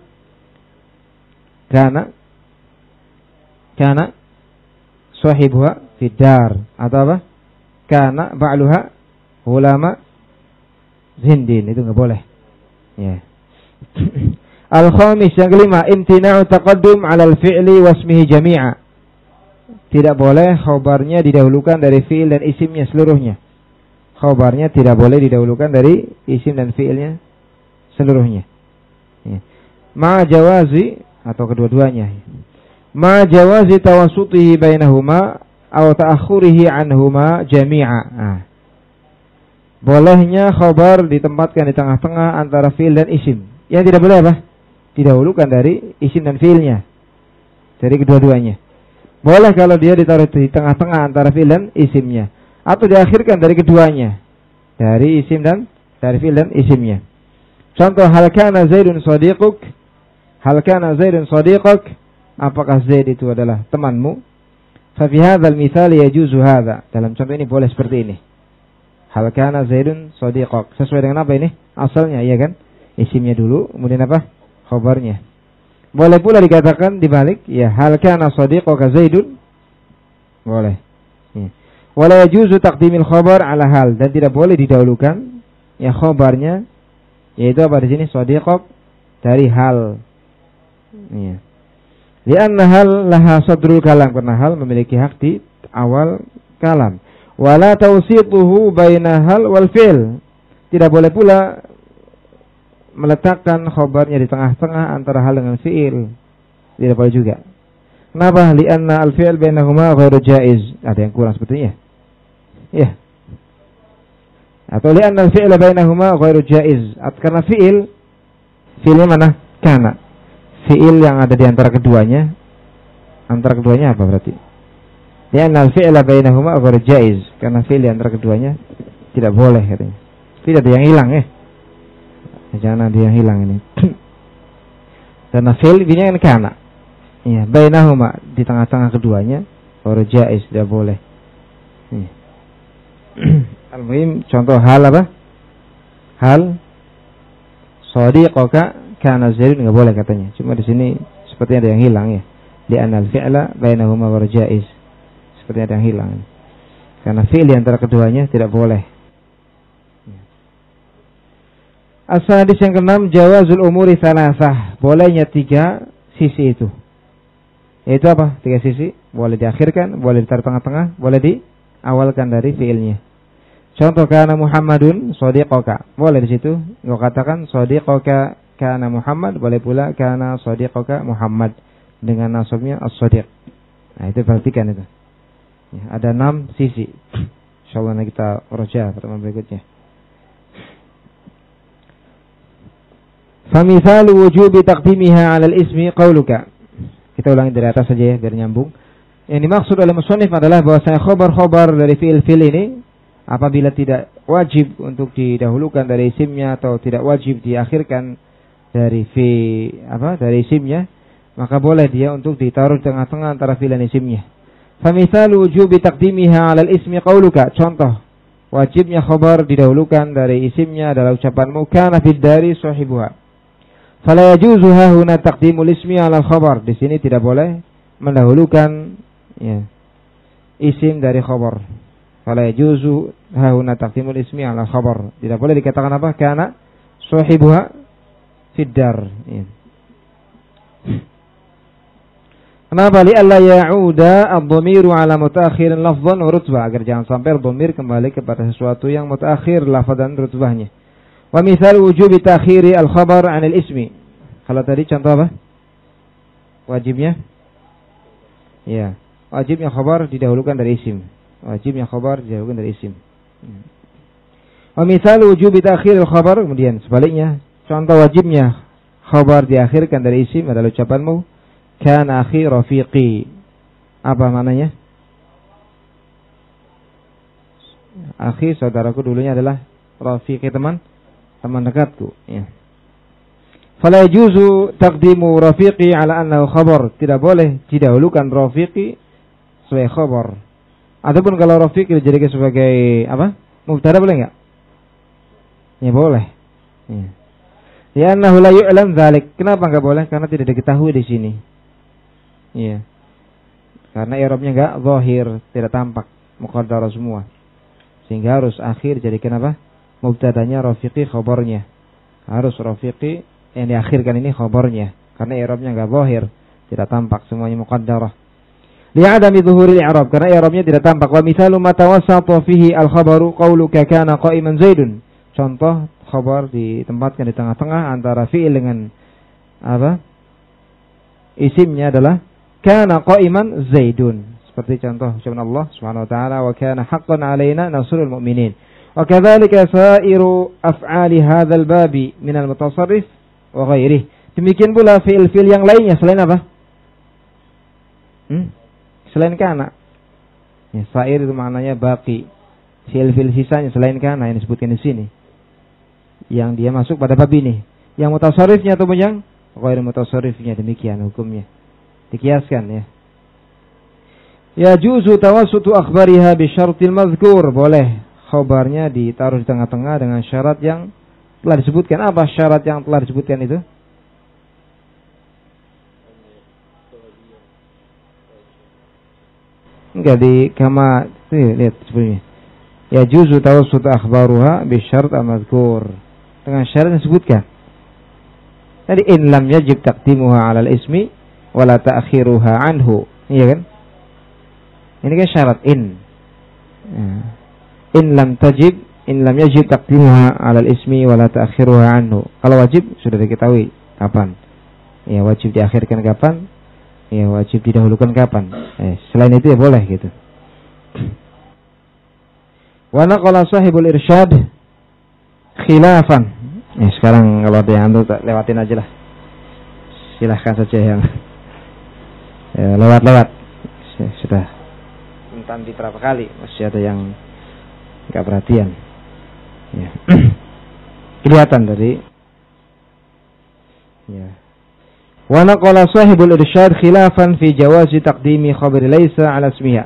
Kana kana sahibuha fid dar atau apa? Kana ba'luha ulama hindin, itu enggak boleh. Ya. Al-khamis yang kelima, imtina'u taqaddum 'ala al-fi'li wasmihi jami'a. Tidak boleh khabarnya didahulukan dari fi'il dan isimnya seluruhnya. Khabarnya tidak boleh didahulukan dari isim dan fi'ilnya seluruhnya. Ya. Ma jawazi atau kedua-duanya. Ma jawazi tawasutihi bainahuma aw ta'akhurihi anhuma jami'a. Nah. Bolehnya khabar ditempatkan di tengah-tengah antara fi'il dan isim. Yang tidak boleh apa? Didahulukan dari isim dan fi'ilnya. Dari kedua-duanya. Boleh kalau dia ditaruh di tengah-tengah antara fi'il dan isimnya, atau diakhirkan dari keduanya. dari isim dan dari fi'il dan isimnya. Contoh, hal kana Zaidun sadiquk? Hal kana Zaidun sadiquk? Apakah Zaid itu adalah temanmu? Fa fi hadzal mitsal yajuzu hadza. Dalam contoh ini boleh seperti ini. Hal kana Zaidun sadiquk. Sesuai dengan apa ini? Asalnya, iya kan? Isimnya dulu, kemudian apa? Khabarnya. Boleh pula dikatakan dibalik, ya, hal kana sadiquka Zaidun? Boleh. Ya. Wala yajuzu taqdimil khabar ala hal, dan tidak boleh didahulukan ya khabarnya, yaitu apa di sini? Sadiquk dari hal. Ya. Lianna hal laha sadrul kalam, karena hal memiliki hak di awal kalam. Wala tawsituhu baina hal wal fi'l. Tidak boleh pula meletakkan khabarnya di tengah-tengah antara hal dengan fi'il. Tidak boleh juga. Kenapa? Lianna al-fi'l bainahuma ghairu jaiz. Ada yang kurang sepertinya. Ya. Atau lianna al-fi'l bainahuma ghairu jaiz. Karena fi'il, fi'ilnya mana? Kana. Fi'il yang ada di antara keduanya. Antara keduanya apa berarti? Lianna al-fi'l bainahuma ghairu jaiz. Karena fi'il di antara keduanya tidak boleh katanya. Tidak ada yang hilang ya. Jangan ada yang hilang ini. Karena fi'il ini kan kana. Ya, bainahuma di tengah-tengah keduanya baru jaiz, tidak boleh. Ya. Al-muhim contoh hal apa? Hal shadiquka kana Zaid enggak boleh katanya. Cuma di sini seperti ada yang hilang ya. Di anal fi'la bainahuma baru jaiz. Seperti ada yang hilang. Karena fi'il di antara keduanya tidak boleh. As-sadis yang keenam, jawazul umuri salasah. Bolehnya tiga sisi itu. Yaitu apa? Tiga sisi. Boleh diakhirkan, boleh ditaruh tengah-tengah, boleh diawalkan dari fiilnya. Contoh, kana Muhammadun shadiqaka. Boleh di situ engkau katakan shadiqaka kana Muhammad, boleh pula kana shadiqaka Muhammad dengan nasabnya as-shadiq. Nah, itu perhatikan itu. Ya, ada enam sisi. Insyaallah nanti kita roja pertemuan berikutnya. Famithalu wujubi taqdimiha 'ala al-ismi qauluka. Kita ulangi dari atas saja ya biar nyambung. Yang dimaksud oleh musannif adalah bahwasanya khabar-khabar dari fiil-fiil ini apabila tidak wajib untuk didahulukan dari isimnya atau tidak wajib diakhirkan dari fi apa dari isimnya, maka boleh dia untuk ditaruh di tengah-tengah antara fiil dan isimnya. Famithalu wujubi taqdimiha 'ala al-ismi qauluka. Contoh wajibnya khabar didahulukan dari isimnya adalah ucapanmu kana fid dari sahibuha. Fala yajuzu hahuna taqdimul ismi 'ala al-khabar. Di sini tidak boleh mendahulukan ya isim dari khabar. Fala yajuzu hahuna taqdimul ismi 'ala al-khabar. Tidak boleh dikatakan apa? Kana sahibuha fid dar. Ya. Kenapa? Li alla ya'uda ad-dhamiru 'ala mutaakhirin lafdhan wa rutbah, agar jangan sampai dhamir kembali kepada sesuatu yang mutaakhir lafaz dan rutbahnya. Wa mithal wujubi ta'khiri al-khabar 'an al-ismi. Kalau tadi contoh apa? Wajibnya? Ya, wajibnya khabar didahulukan dari isim. Wajibnya khabar didahulukan dari isim. Wa mithal wujubi ta'khiri al-khabar, kemudian sebaliknya, contoh wajibnya khabar diakhirkan dari isim adalah ucapanmu kana akhi rafiqi. Apa maknanya? Akhi, saudaraku dulunya adalah rafiqi, teman teman dekatku, ya. Fala yajuzu taqdimu rafiqi ala annahu khabar. Tidak boleh didahulukan rafiqi sebagai khabar. Ataupun kalau rafiqi dijadikan sebagai apa? Mubtada boleh enggak? Ya boleh. Ya. Ya annahu la yu'lam dzalik. Kenapa enggak boleh? Karena tidak diketahui di sini. Iya. Karena i'rabnya enggak zahir, tidak tampak, muqaddar semua. Sehingga harus akhir jadikan apa? Mubtadanya rafiqi, khabarnya harus rafiqi, yang diakhirkan ini khabarnya, karena i'rabnya enggak zahir, tidak tampak, semuanya muqaddarah. Li'adami dhuhuril i'rab, karena i'rabnya tidak tampak. Wa mithalu ma tawassata fihi al-khabaru qauluka kana qa'iman Zaidun. Contoh khabar ditempatkan di tengah-tengah antara fi'il dengan apa? Isimnya adalah kana qa'iman Zaidun. Seperti contoh ucapan Allah Subhanahu wa taala, wa kana haqqan 'alaina nasrul mu'minin. Wa kadzalika sa'iru af'ali hadzal babi minal mutasarrif wa ghairihi. Demikian pula fiil-fiil yang lainnya selain apa? Hmm? Selain kana. Ya, sa'ir itu maknanya baqi. fiil-fiil sisanya selain kana yang disebutkan di sini. Yang dia masuk pada bab ini. Yang mutasarrifnya ataupun yang ghairu mutasarrifnya, demikian hukumnya. Dikiaskan ya. Ya juzu tawassutu akhbariha bi syartil mazkur. Boleh khabarnya ditaruh di tengah-tengah dengan syarat yang telah disebutkan. Apa syarat yang telah disebutkan itu? Enggak di kama, nih, lihat sebelumnya. Ya juzu tawassut akhbaruha bi syart al-mazkur. Dengan syarat yang disebutkan. Jadi in lam yajib taqdimuha 'ala al-ismi wala ta'khiruha anhu. Iya kan? Ini kan syarat in. In lam tajib, in lam yajib taqdimuha 'ala al-ismi wala ta'khiruha anhu. Kalau wajib sudah diketahui kapan. Ya wajib diakhirkan kapan? Ya wajib didahulukan kapan? Eh, selain itu ya boleh gitu. Wa naqala sahibul irsyad khilafan. Eh, sekarang kalau ada yang antum lewatin aja lah. Silahkan saja yang ya, lewat-lewat. Sudah entam di berapa kali masih ada yang enggak perhatian. Ya. Kelihatan tadi. Ya. Wa naqala sahibul irsyad khilafan fi jawazi taqdimi khabar laysa 'ala ismiha.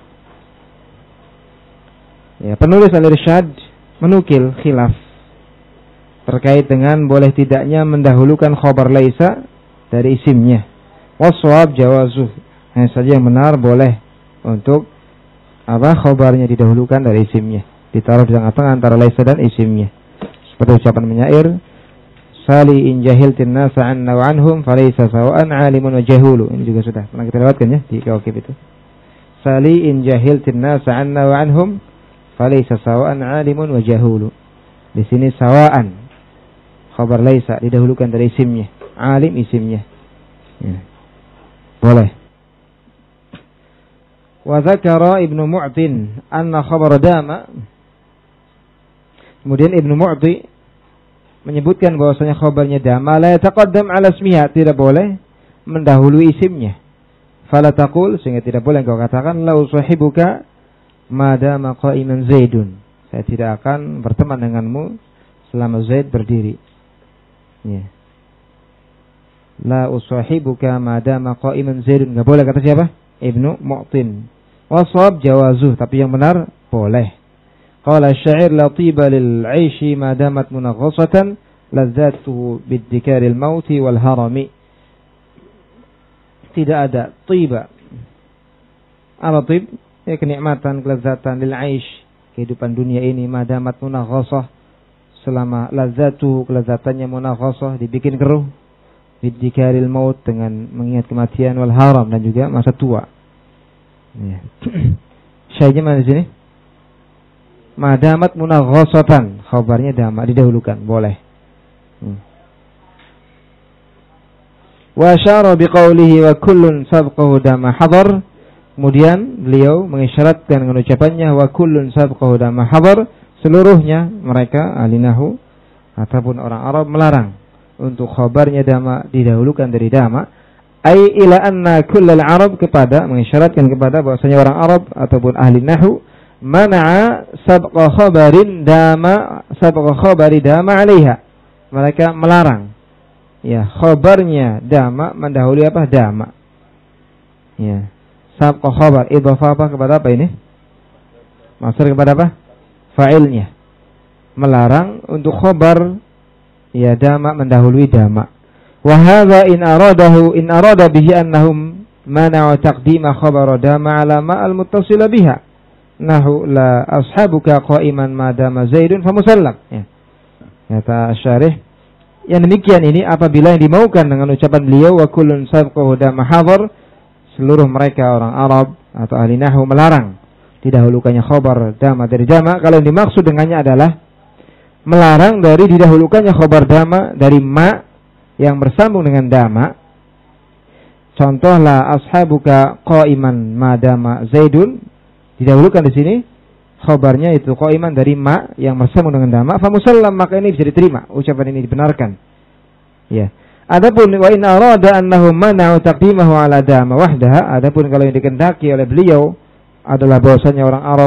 Ya, penulis al-irsyad menukil khilaf terkait dengan boleh tidaknya mendahulukan khabar laysa dari isimnya. Waswab jawazuh. Hanya saja yang benar boleh untuk apa khabarnya didahulukan dari isimnya, ditaruh di tengah-tengah antara laysa dan isimnya. Seperti ucapan penyair, Sali in jahiltin nasa anna wa anhum falaysa sawa'an 'alimun wa jahulu. Ini juga sudah pernah kita lewatkan ya di Kawakib itu. Sali in jahiltin nasa anna wa anhum falaysa sawa'an 'alimun wa jahulu. Di sini sawa'an khabar laysa didahulukan dari isimnya, alim isimnya. Ya. Boleh. Wa dzakara Ibnu Mu'tin anna khabar dama. Kemudian Ibnu Mu'ti menyebutkan bahwasanya khabarnya dama la yataqaddam 'ala ismiha, tidak boleh mendahului isimnya. Fala taqul, sehingga tidak boleh engkau katakan la usahibuka ma dama qa'iman Zaidun. Saya tidak akan berteman denganmu selama Zaid berdiri. Ya. La usahibuka ma dama qa'iman Zaidun. Enggak boleh kata siapa? Ibnu Mu'tin. Wasab jawazuh, tapi yang benar boleh. Qala asy-syair la tiba lil 'aishi ma damat munaghasatan ladzatuhu biddikaril mauti wal harami. Tidak ada tiba. Apa tib? Ya kenikmatan, kelezatan lil 'aish, kehidupan dunia ini ma damat munaghasah, selama ladzatuhu, kelezatannya munaghasah, dibikin keruh, biddikaril maut, dengan mengingat kematian, wal haram, dan juga masa tua. Ya. Syairnya mana di sini? Madamat munaghasatan, khabarnya dama didahulukan, boleh. Hmm. Wa asyara biqaulihi wa kullun sabqahu dama hadar. Kemudian beliau mengisyaratkan dengan ucapannya wa kullun sabqahu dama hadar, seluruhnya mereka ahli nahwu ataupun orang Arab melarang untuk khabarnya dama didahulukan dari dama. Ai ila anna kullal Arab, kepada mengisyaratkan kepada bahwasanya orang Arab ataupun ahli nahwu mana'a sabqa khabarin dama sabqa khabari dama 'alaiha. Mereka melarang ya khabarnya dama mendahului apa? Dama. Ya. Sabqa khabar idhafah apa kepada apa ini? Masdar kepada apa? Fa'ilnya. Melarang untuk khabar ya dama mendahului dama. Wa hadza in aradahu in arada bihi annahum mana'u taqdima khabar dama 'ala ma al-muttasila biha. Nahu la ashabuka qa'iman madama Zaidun fa musallam. Ya. Kata syarih, yang demikian ini apabila yang dimaukan dengan ucapan beliau wa kullun sabqahu dama hadar, seluruh mereka orang Arab atau ahli nahwu melarang didahulukannya khabar dama dari dama. Kalau yang dimaksud dengannya adalah melarang dari didahulukannya khabar dama dari ma yang bersambung dengan dama. Contoh la ashabuka qa'iman madama Zaidun, didahulukan di sini khabarnya itu qa'iman dari ma yang bersambung dengan dama, fa musallam, maka ini bisa diterima, ucapan ini dibenarkan. Ya. Adapun wa in arada annahu mana'u taqdimahu 'ala dama wahdaha, adapun kalau yang dikehendaki oleh beliau adalah bahwasanya orang Arab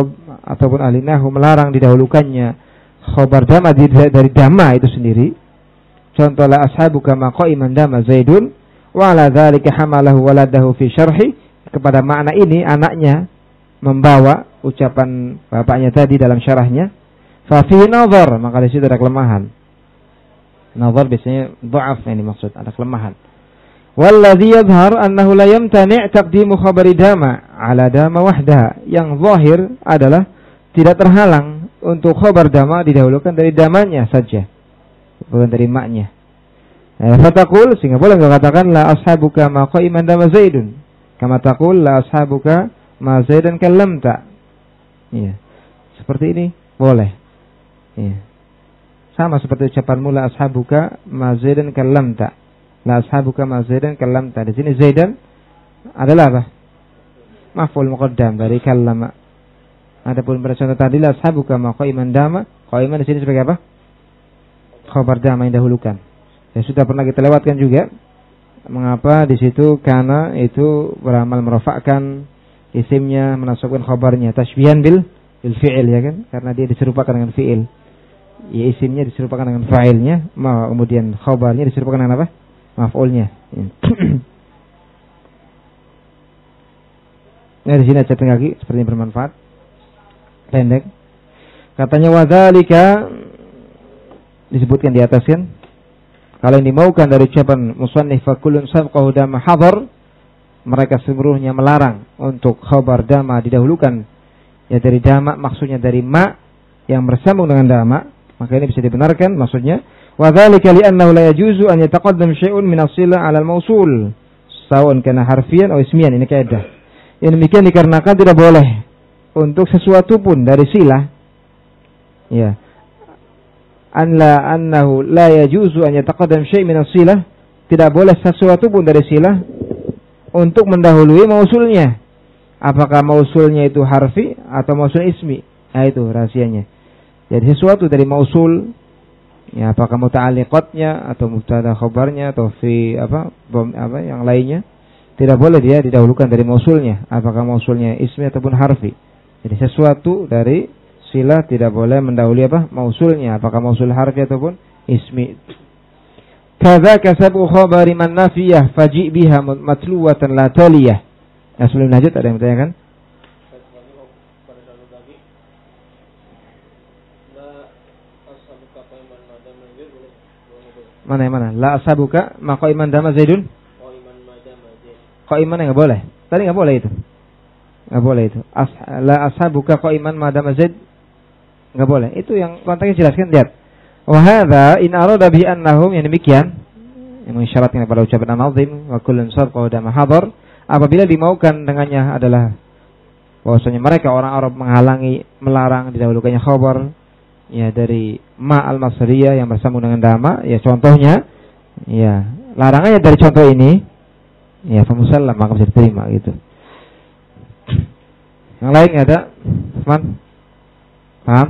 ataupun ahli nahwu melarang didahulukannya khabar dama dari dama itu sendiri. Contoh la ashabuka ma qa'iman dama Zaidun wa ala dzalika hamalahu waladahu fi syarhi. Kepada makna ini anaknya membawa ucapan bapaknya tadi dalam syarahnya. Fa fihi nazar, maka di situ ada kelemahan. Nazar biasanya dhaaf, ini maksud ada kelemahan. Walladhi yadhhar annahu la yamtani' taqdimu khabari dama ala dama wahdaha. Yang zahir adalah tidak terhalang untuk khabar dama didahulukan dari damanya saja, bukan dari maknya. Eh, fataqul, sehingga boleh engkau katakan la ashabuka ma qa'iman dama Zaidun, kama taqul la ashabuka ma Zaidan kallamta. Iya. Seperti ini boleh. Iya. Sama seperti ucapanmu la ashabuka ma Zaidan kallamta. La ashabuka ma Zaidan kallamta. Di sini Zaidan adalah apa? Maf'ul muqaddam dari kallama. Adapun pada contoh tadi la ashabuka ma qa'iman dama, qa'iman di sini sebagai apa? Khabar dama yang dahulukan. Ya sudah pernah kita lewatkan juga. Mengapa di situ karena itu beramal merofakkan isimnya, menasabkan khabarnya, tasbihan bil bil fi'il, ya kan? Karena dia diserupakan dengan fi'il. Ya isimnya diserupakan dengan fa'ilnya, maka kemudian khabarnya diserupakan dengan apa? Maf'ulnya. Nah, di sini catatan kaki seperti yang bermanfaat. Pendek. Katanya wadzalika, disebutkan di atas kan. Kalau yang dimaukan dari ucapan musannif fa kullun sabqahu dama hadar, mereka seluruhnya melarang untuk khabar dama didahulukan ya dari dama, maksudnya dari ma yang bersambung dengan dama, maka ini bisa dibenarkan maksudnya. Wadzalika li'annahu la yajuzu an yataqaddam syai'un min as-sila 'ala al-mawsul sawa'un kana harfiyan aw ismiyan. Ini kaidah. Ini demikian dikarenakan tidak boleh untuk sesuatu pun dari silah, ya, an la annahu la yajuzu an yataqaddam syai' min as-silah, tidak boleh sesuatu pun dari silah untuk mendahului mausulnya. Apakah mausulnya itu harfi atau mausul ismi? Nah, itu rahasianya. Jadi sesuatu dari mausul, ya, apakah muta'alliqatnya atau mubtada khabarnya atau fi apa bom, apa yang lainnya, tidak boleh dia didahulukan dari mausulnya, apakah mausulnya ismi ataupun harfi. Jadi sesuatu dari silah tidak boleh mendahului apa? Mausulnya, apakah mausul harfi ataupun ismi. Kadzaka sab'u khabari man nafiyah faji' biha matluwatan la taliyah. Nah, sebelum lanjut ada yang bertanyakan? Mana yang mana? La asabuka ma qa'iman dama Zaidun? Qa'iman enggak boleh. Tadi enggak boleh itu. Enggak boleh itu. As, la asabuka qa'iman ma dama Zaid enggak boleh. Itu yang konteksnya jelaskan, lihat. Wa hadza in arada bi annahum, yang demikian yang mengisyaratkan kepada ucapan an-nazim wa kullun sabqa dama hadar, apabila dimaukan dengannya adalah bahwasanya mereka orang Arab menghalangi, melarang didahulukannya khabar ya dari ma al-masriyah yang bersambung dengan dama, ya contohnya, ya larangannya dari contoh ini, ya famusallam, maka bisa diterima gitu. Yang lain ada, Usman? Paham?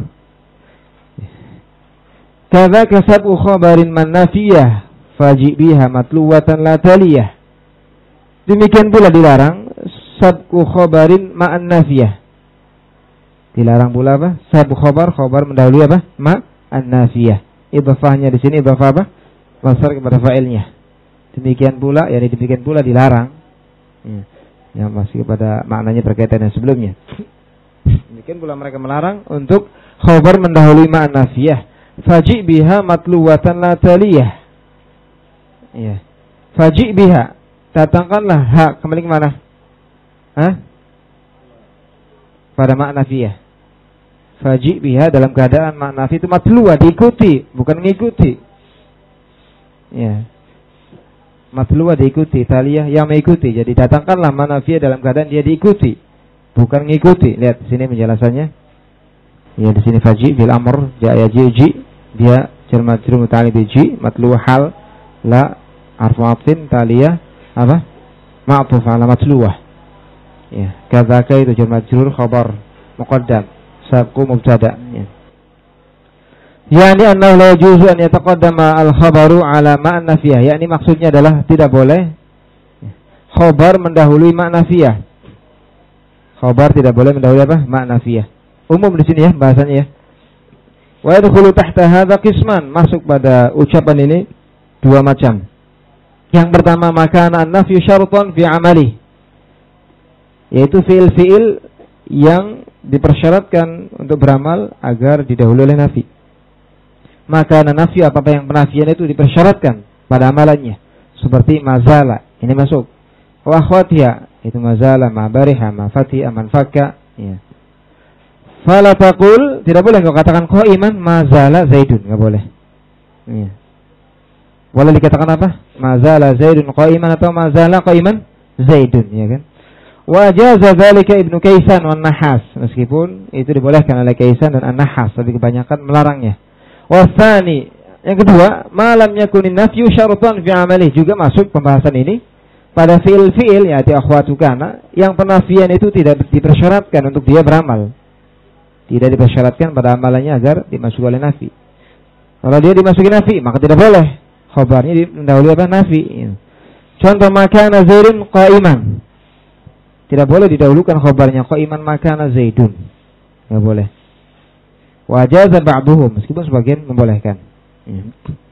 Kadzaka sab'u khabarin man nafiyah faji' biha matluwatan la taliyah. Demikian pula dilarang sab'u khabarin ma'an nafiyah. Dilarang pula apa? Sab'u khabar, khabar mendahului apa? Ma'an nafiyah. Idhafahnya di sini idhafah apa? Masdar kepada fa'ilnya. Demikian pula, ya demikian pula dilarang. Ya, yang masih kepada maknanya berkaitan dengan sebelumnya. Demikian pula mereka melarang untuk khabar mendahului ma'an nafiyah. Faji' biha matluwatan la taliyah. Ya. Faji' biha, datangkanlah ha, kembali ke mana? Hah? Pada makna nafiyah. Faji' biha dalam keadaan makna nafiyah itu matluwa, diikuti, bukan mengikuti. Ya. Matluwa diikuti, taliyah yang mengikuti. Jadi datangkanlah makna nafiyah dalam keadaan dia diikuti, bukan mengikuti. Lihat di sini penjelasannya. Ya, di sini faji' bil amr, jaa yaji, dia jar majrur muta'alliq bi ji, matluwa hal la harfu atfin, taliyah apa? Ma'tuf ala matluwah. Ya, kadzaka itu jar majrur khabar muqaddam, sabqu mubtada. Ya. Yani annahu la yajuzu an yataqaddama al-khabaru ala ma'an nafiyah. Yani maksudnya adalah tidak boleh khabar mendahului ma'an nafiyah. Khabar tidak boleh mendahului apa? Ma'an nafiyah. umum di sini ya bahasanya ya. Wa yadkhulu tahta hadza qisman, masuk pada ucapan ini dua macam. Yang pertama makana an-nafyu syartan fi amali, yaitu fiil-fiil yang dipersyaratkan untuk beramal agar didahului oleh nafi. Maka nafyu apa-apa yang penafian itu dipersyaratkan pada amalannya, seperti mazala, ini masuk. Wa akhwatiha, itu mazala, ma bariha, ma fatiha, man fakka, ya. Fala taqul, tidak boleh kau katakan qaiman mazala zaidun, enggak boleh. Ya. Boleh dikatakan apa? Mazala zaidun qaiman atau mazala qaiman zaidun, ya kan? Wa jaza dzalika Ibnu Kaisan wan Nahas, meskipun itu dibolehkan oleh Kaisan dan An-Nahas, tapi kebanyakan melarangnya. Wa tsani, yang kedua, malam yakunin nafyu syaratan fi amali, juga masuk pembahasan ini pada fiil-fiil ya ti akhwatu kana yang penafian itu tidak dipersyaratkan untuk dia beramal. Tidak dipersyaratkan pada amalannya agar dimasuki oleh nafi. Kalau dia dimasuki nafi, maka tidak boleh khabarnya didahului apa? Nafi. Contoh makana zaidun qaiman, tidak boleh didahulukan khabarnya qaiman makana zaidun, tidak boleh. Wa jaza ba'duhum, meskipun sebagian membolehkan. Ya.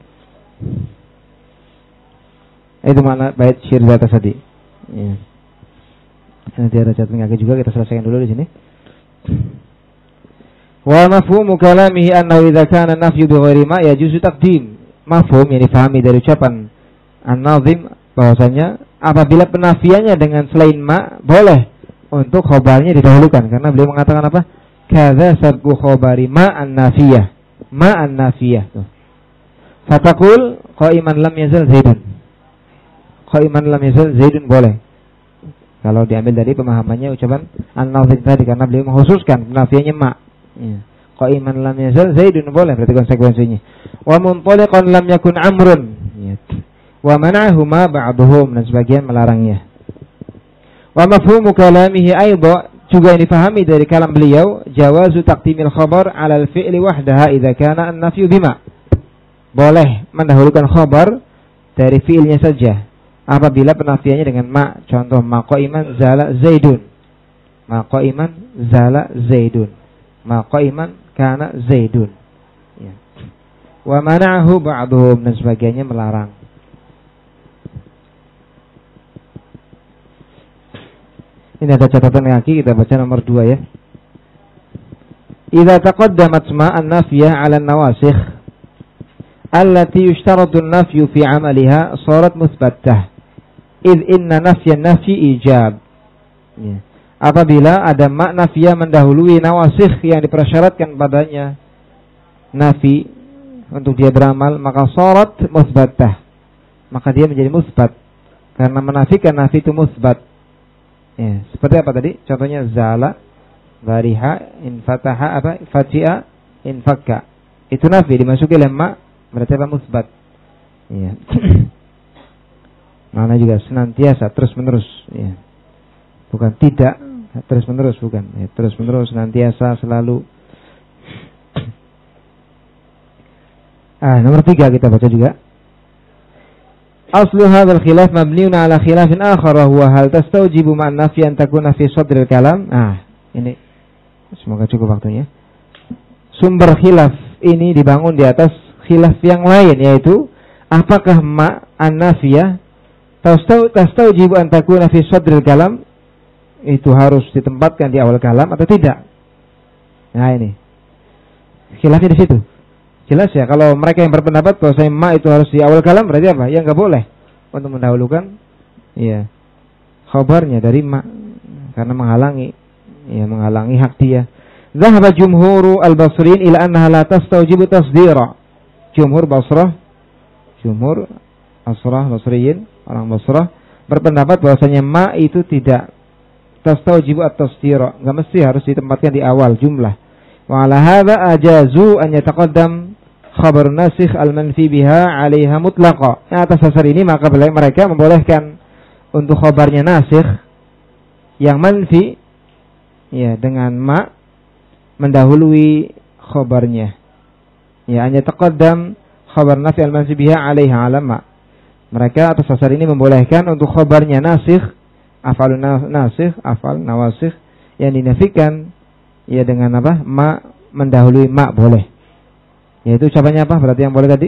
Itu makna bait syair atas tadi. Ya. Nanti ada catatan kaki juga, kita selesaikan dulu di sini. Wa mafhumu kalamihi annahu idza kana nafyu bi ghairi ma yajuzu taqdim. Mafhum yang difahami dari ucapan An-Nazim bahwasanya apabila penafiannya dengan selain ma, boleh untuk khabarnya didahulukan, karena beliau mengatakan apa? Kadza sabqu khabari ma an-nafiyah. Ma an-nafiyah. Fataqul qaiman lam yazal zaidun. Qaiman lam yazal zaidun boleh. Kalau diambil dari pemahamannya ucapan An-Nazim tadi, karena beliau mengkhususkan penafiannya ma. Ya. Qaiman lam yazal zaidun boleh, berarti konsekuensinya. Wa muntaliqan lam yakun amrun. Ya. Wa mana'ahu ma ba'duhum, dan sebagian melarangnya. Wa mafhumu kalamihi aidha, juga yang difahami dari kalam beliau, jawazu taqdimil khabar 'ala al-fi'li wahdaha idza kana an-nafyu bima. Boleh mendahulukan khabar dari fi'ilnya saja apabila penafiannya dengan ma. Contoh ma qaiman zala zaidun. Ma qaiman zala zaidun. Ma qaiman kana zaidun. Ya. Wa mana'ahu ba'dhum, dan sebagiannya melarang. Ini ada catatan kaki, kita baca nomor dua ya. Idza taqaddamat ma an-nafiyah 'ala an-nawasikh allati yushtaratu an-nafyu fi 'amaliha sarat muthbattah id inna nafyan nafyi ijab. Ya. Apabila ada ma nafiyah mendahului nawasikh yang dipersyaratkan padanya nafi untuk dia beramal, maka sarat muthbattah, maka dia menjadi musbat, karena menafikan nafi itu musbat. Ya, seperti apa tadi? Contohnya zala, bariha, infataha, apa? Fatiha, infakka. Itu nafi dimasuki lemma, berarti apa? Musbat. Ya. Mana juga senantiasa, terus menerus. Ya. Bukan tidak, terus menerus, bukan. Ya, terus menerus, senantiasa, selalu. Ah, nomor tiga kita baca juga. Aslu hadzal khilaf mabniun ala khilafin akhar wa huwa hal tastawjibu ma'an nafyi an takuna fi sadril kalam. Ah, ini semoga cukup waktunya. Sumber khilaf ini dibangun di atas khilaf yang lain, yaitu apakah ma an-nafiyah tastawjibu an takuna fi sadril kalam, itu harus ditempatkan di awal kalam atau tidak. Nah, ini khilafnya di situ. Jelas ya, kalau mereka yang berpendapat bahwa saya ma itu harus di awal kalam, berarti apa? Ya nggak boleh untuk mendahulukan ya khabarnya dari ma, karena menghalangi ya menghalangi hak dia. Dhahaba jumhuru al-Basriyin ila annaha la tastawjibu tasdira. Jumhur Basrah, jumhur Basrah Basriyin, orang Basrah berpendapat bahwasanya ma itu tidak tastawjibu at-tasdira, nggak mesti harus ditempatkan di awal jumlah. Wa ala hadza ajazu an yataqaddam khabar nasikh al-manfi biha 'alaiha mutlaqa. Nah, atas dasar ini maka mereka membolehkan untuk khabarnya nasikh yang manfi ya dengan ma mendahului khabarnya. Ya, hanya taqaddam khabar nafi al-manfi biha 'alaiha 'ala ma. Mereka atas dasar ini membolehkan untuk khabarnya nasikh, afalun nasikh, afal nawasikh yang dinafikan Ya dengan apa? Ma mendahului ma boleh. Yaitu ucapannya apa? Berarti yang boleh tadi?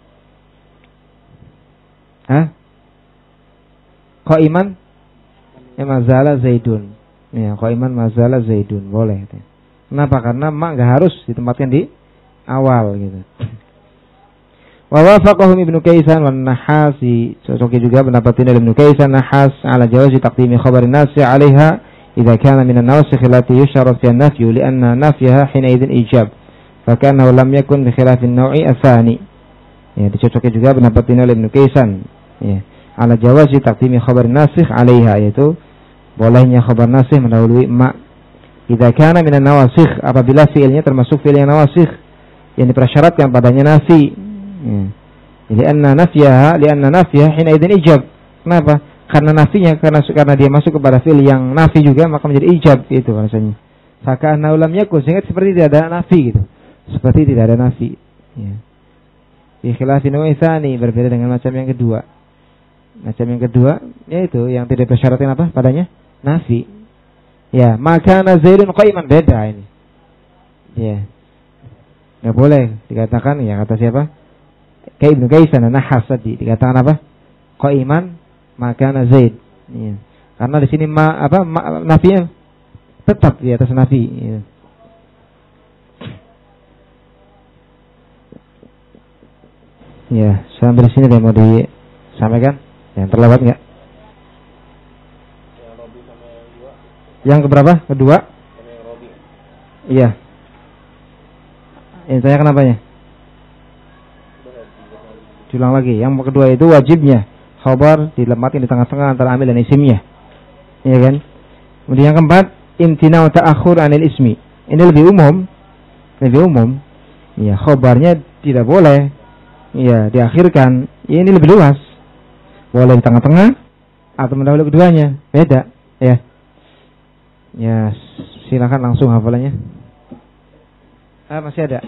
Hah? Qaiman ya mazala zaidun. Ya, qaiman mazala zaidun boleh. Kenapa? Karena ma enggak harus ditempatkan di awal gitu. Wa wafaqahu Ibnu Kaisan wan Nahasi. Cocoknya juga pendapat ini Ibnu Kaisan Nahas ala jawazi taqdimi khabarin nasi 'alaiha idza kana min an-nawasikh allati yusharat fi an-nafy li'anna nafyaha hina idzin ijab. Fa kana lam yakun bi khilaf an-naw'i ats-tsani. Ya, dicocoknya juga pendapat ini oleh Ibnu Kaisan. Ya, ala jawazi taqdimi khabarin nasikh 'alaiha, yaitu bolehnya khabar nasikh mendahului ma. Idza kana min an-nawasikh, apabila fiilnya termasuk fiil yang nawasikh yang dipersyaratkan padanya nafi. Ya. Jadi anna nafyaha lianna nafyaha hina idzin ijab. Kenapa? Karena nafinya karena karena dia masuk kepada fi'il yang nafi juga maka menjadi ijab itu rasanya. Maka anna lam yakun sehingga seperti tidak ada nafi gitu. Seperti tidak ada nafi. Ya. Bi khilafin wa tsani, berbeda dengan macam yang kedua. Macam yang kedua yaitu yang tidak bersyaratkan apa padanya? Nafi. Ya, maka Zaidun qaiman, beda ini. Ya. Enggak boleh dikatakan ya kata siapa? Kayak Ibnu Kaisan dan Nahas tadi dikatakan apa? Qaiman maka Zaid. Ya. Karena di sini ma apa ma, nafinya tetap di atas nafi. Ya. Ya, sampai di sini deh mau disampaikan. Yang terlewat enggak? Yang keberapa? Kedua? Iya. Ini tanya kenapanya? Diulang lagi. Yang kedua itu wajibnya khabar dilempatin di tengah-tengah antara amil dan isimnya. Iya kan? Kemudian yang keempat, imtina'u ta'akhur 'anil ismi. Ini lebih umum. Lebih umum. Ya, khabarnya tidak boleh ya diakhirkan. Ya, ini lebih luas. Boleh di tengah-tengah atau mendahului keduanya. Beda, ya. Ya, silakan langsung hafalannya. Ah, masih ada?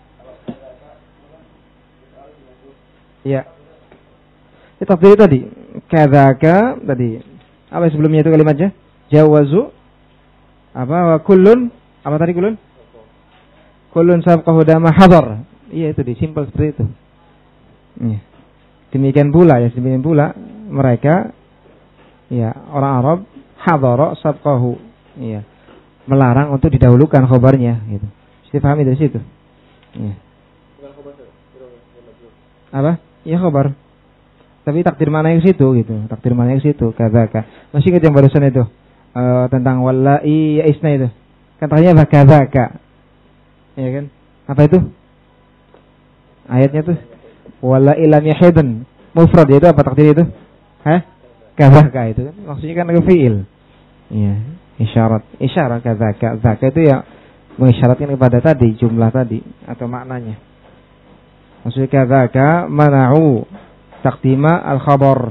Ya. Itu tadi tadi. Kadzaka tadi. Apa sebelumnya itu kalimatnya? Jawazu. Apa wa kullun? Apa tadi kullun? Kullun sabqahu dama hadar. Iya itu disimpel seperti itu. Iya. Demikian pula ya, demikian pula mereka ya orang Arab hadara sabqahu. Iya. Melarang untuk didahulukan khabarnya gitu. Saya pahami dari situ. Iya. Apa? Ya khabar. Tapi takdir mana yang situ gitu. Takdir mana yang situ. Kadzaka. Masih ingat yang barusan itu uh, tentang wallahi ya isna itu. Katanya apa? Kadzaka. Ya kan? Apa itu? Ayatnya tuh wallahi lam yahidun. Mufrad itu apa takdir itu? Hah? Kadzaka itu kan. Maksudnya kan ke fiil. Iya, isyarat. Isyarat kadzaka. Zaka itu ya mengisyaratkan kepada tadi jumlah tadi atau maknanya. Maksudnya kadzaka mana'u taqdima al-khabar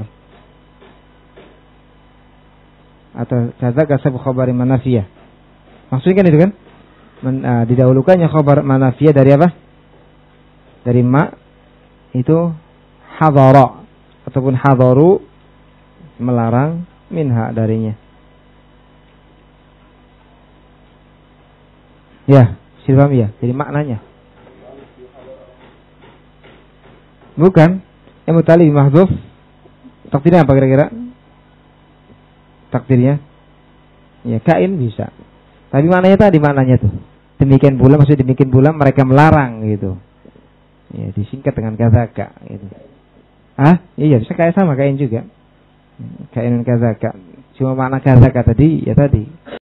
atau kadzaka sabq khabari manafiyah. Maksudnya kan itu kan Men, uh, didahulukannya khabar manafiyah dari apa? Dari ma itu hadara ataupun hadaru melarang minha darinya. Ya, silahkan ya. Jadi maknanya bukan yang mutali mahdhuf. Takdirnya apa kira-kira? Takdirnya ya kain bisa. Tapi maknanya tadi maknanya tuh. Demikian pula maksud demikian pula mereka melarang gitu. Ya disingkat dengan kadzaka gitu. Ah, iya bisa kayak sama kain juga. Kainun kadzaka. Cuma makna kadzaka tadi ya tadi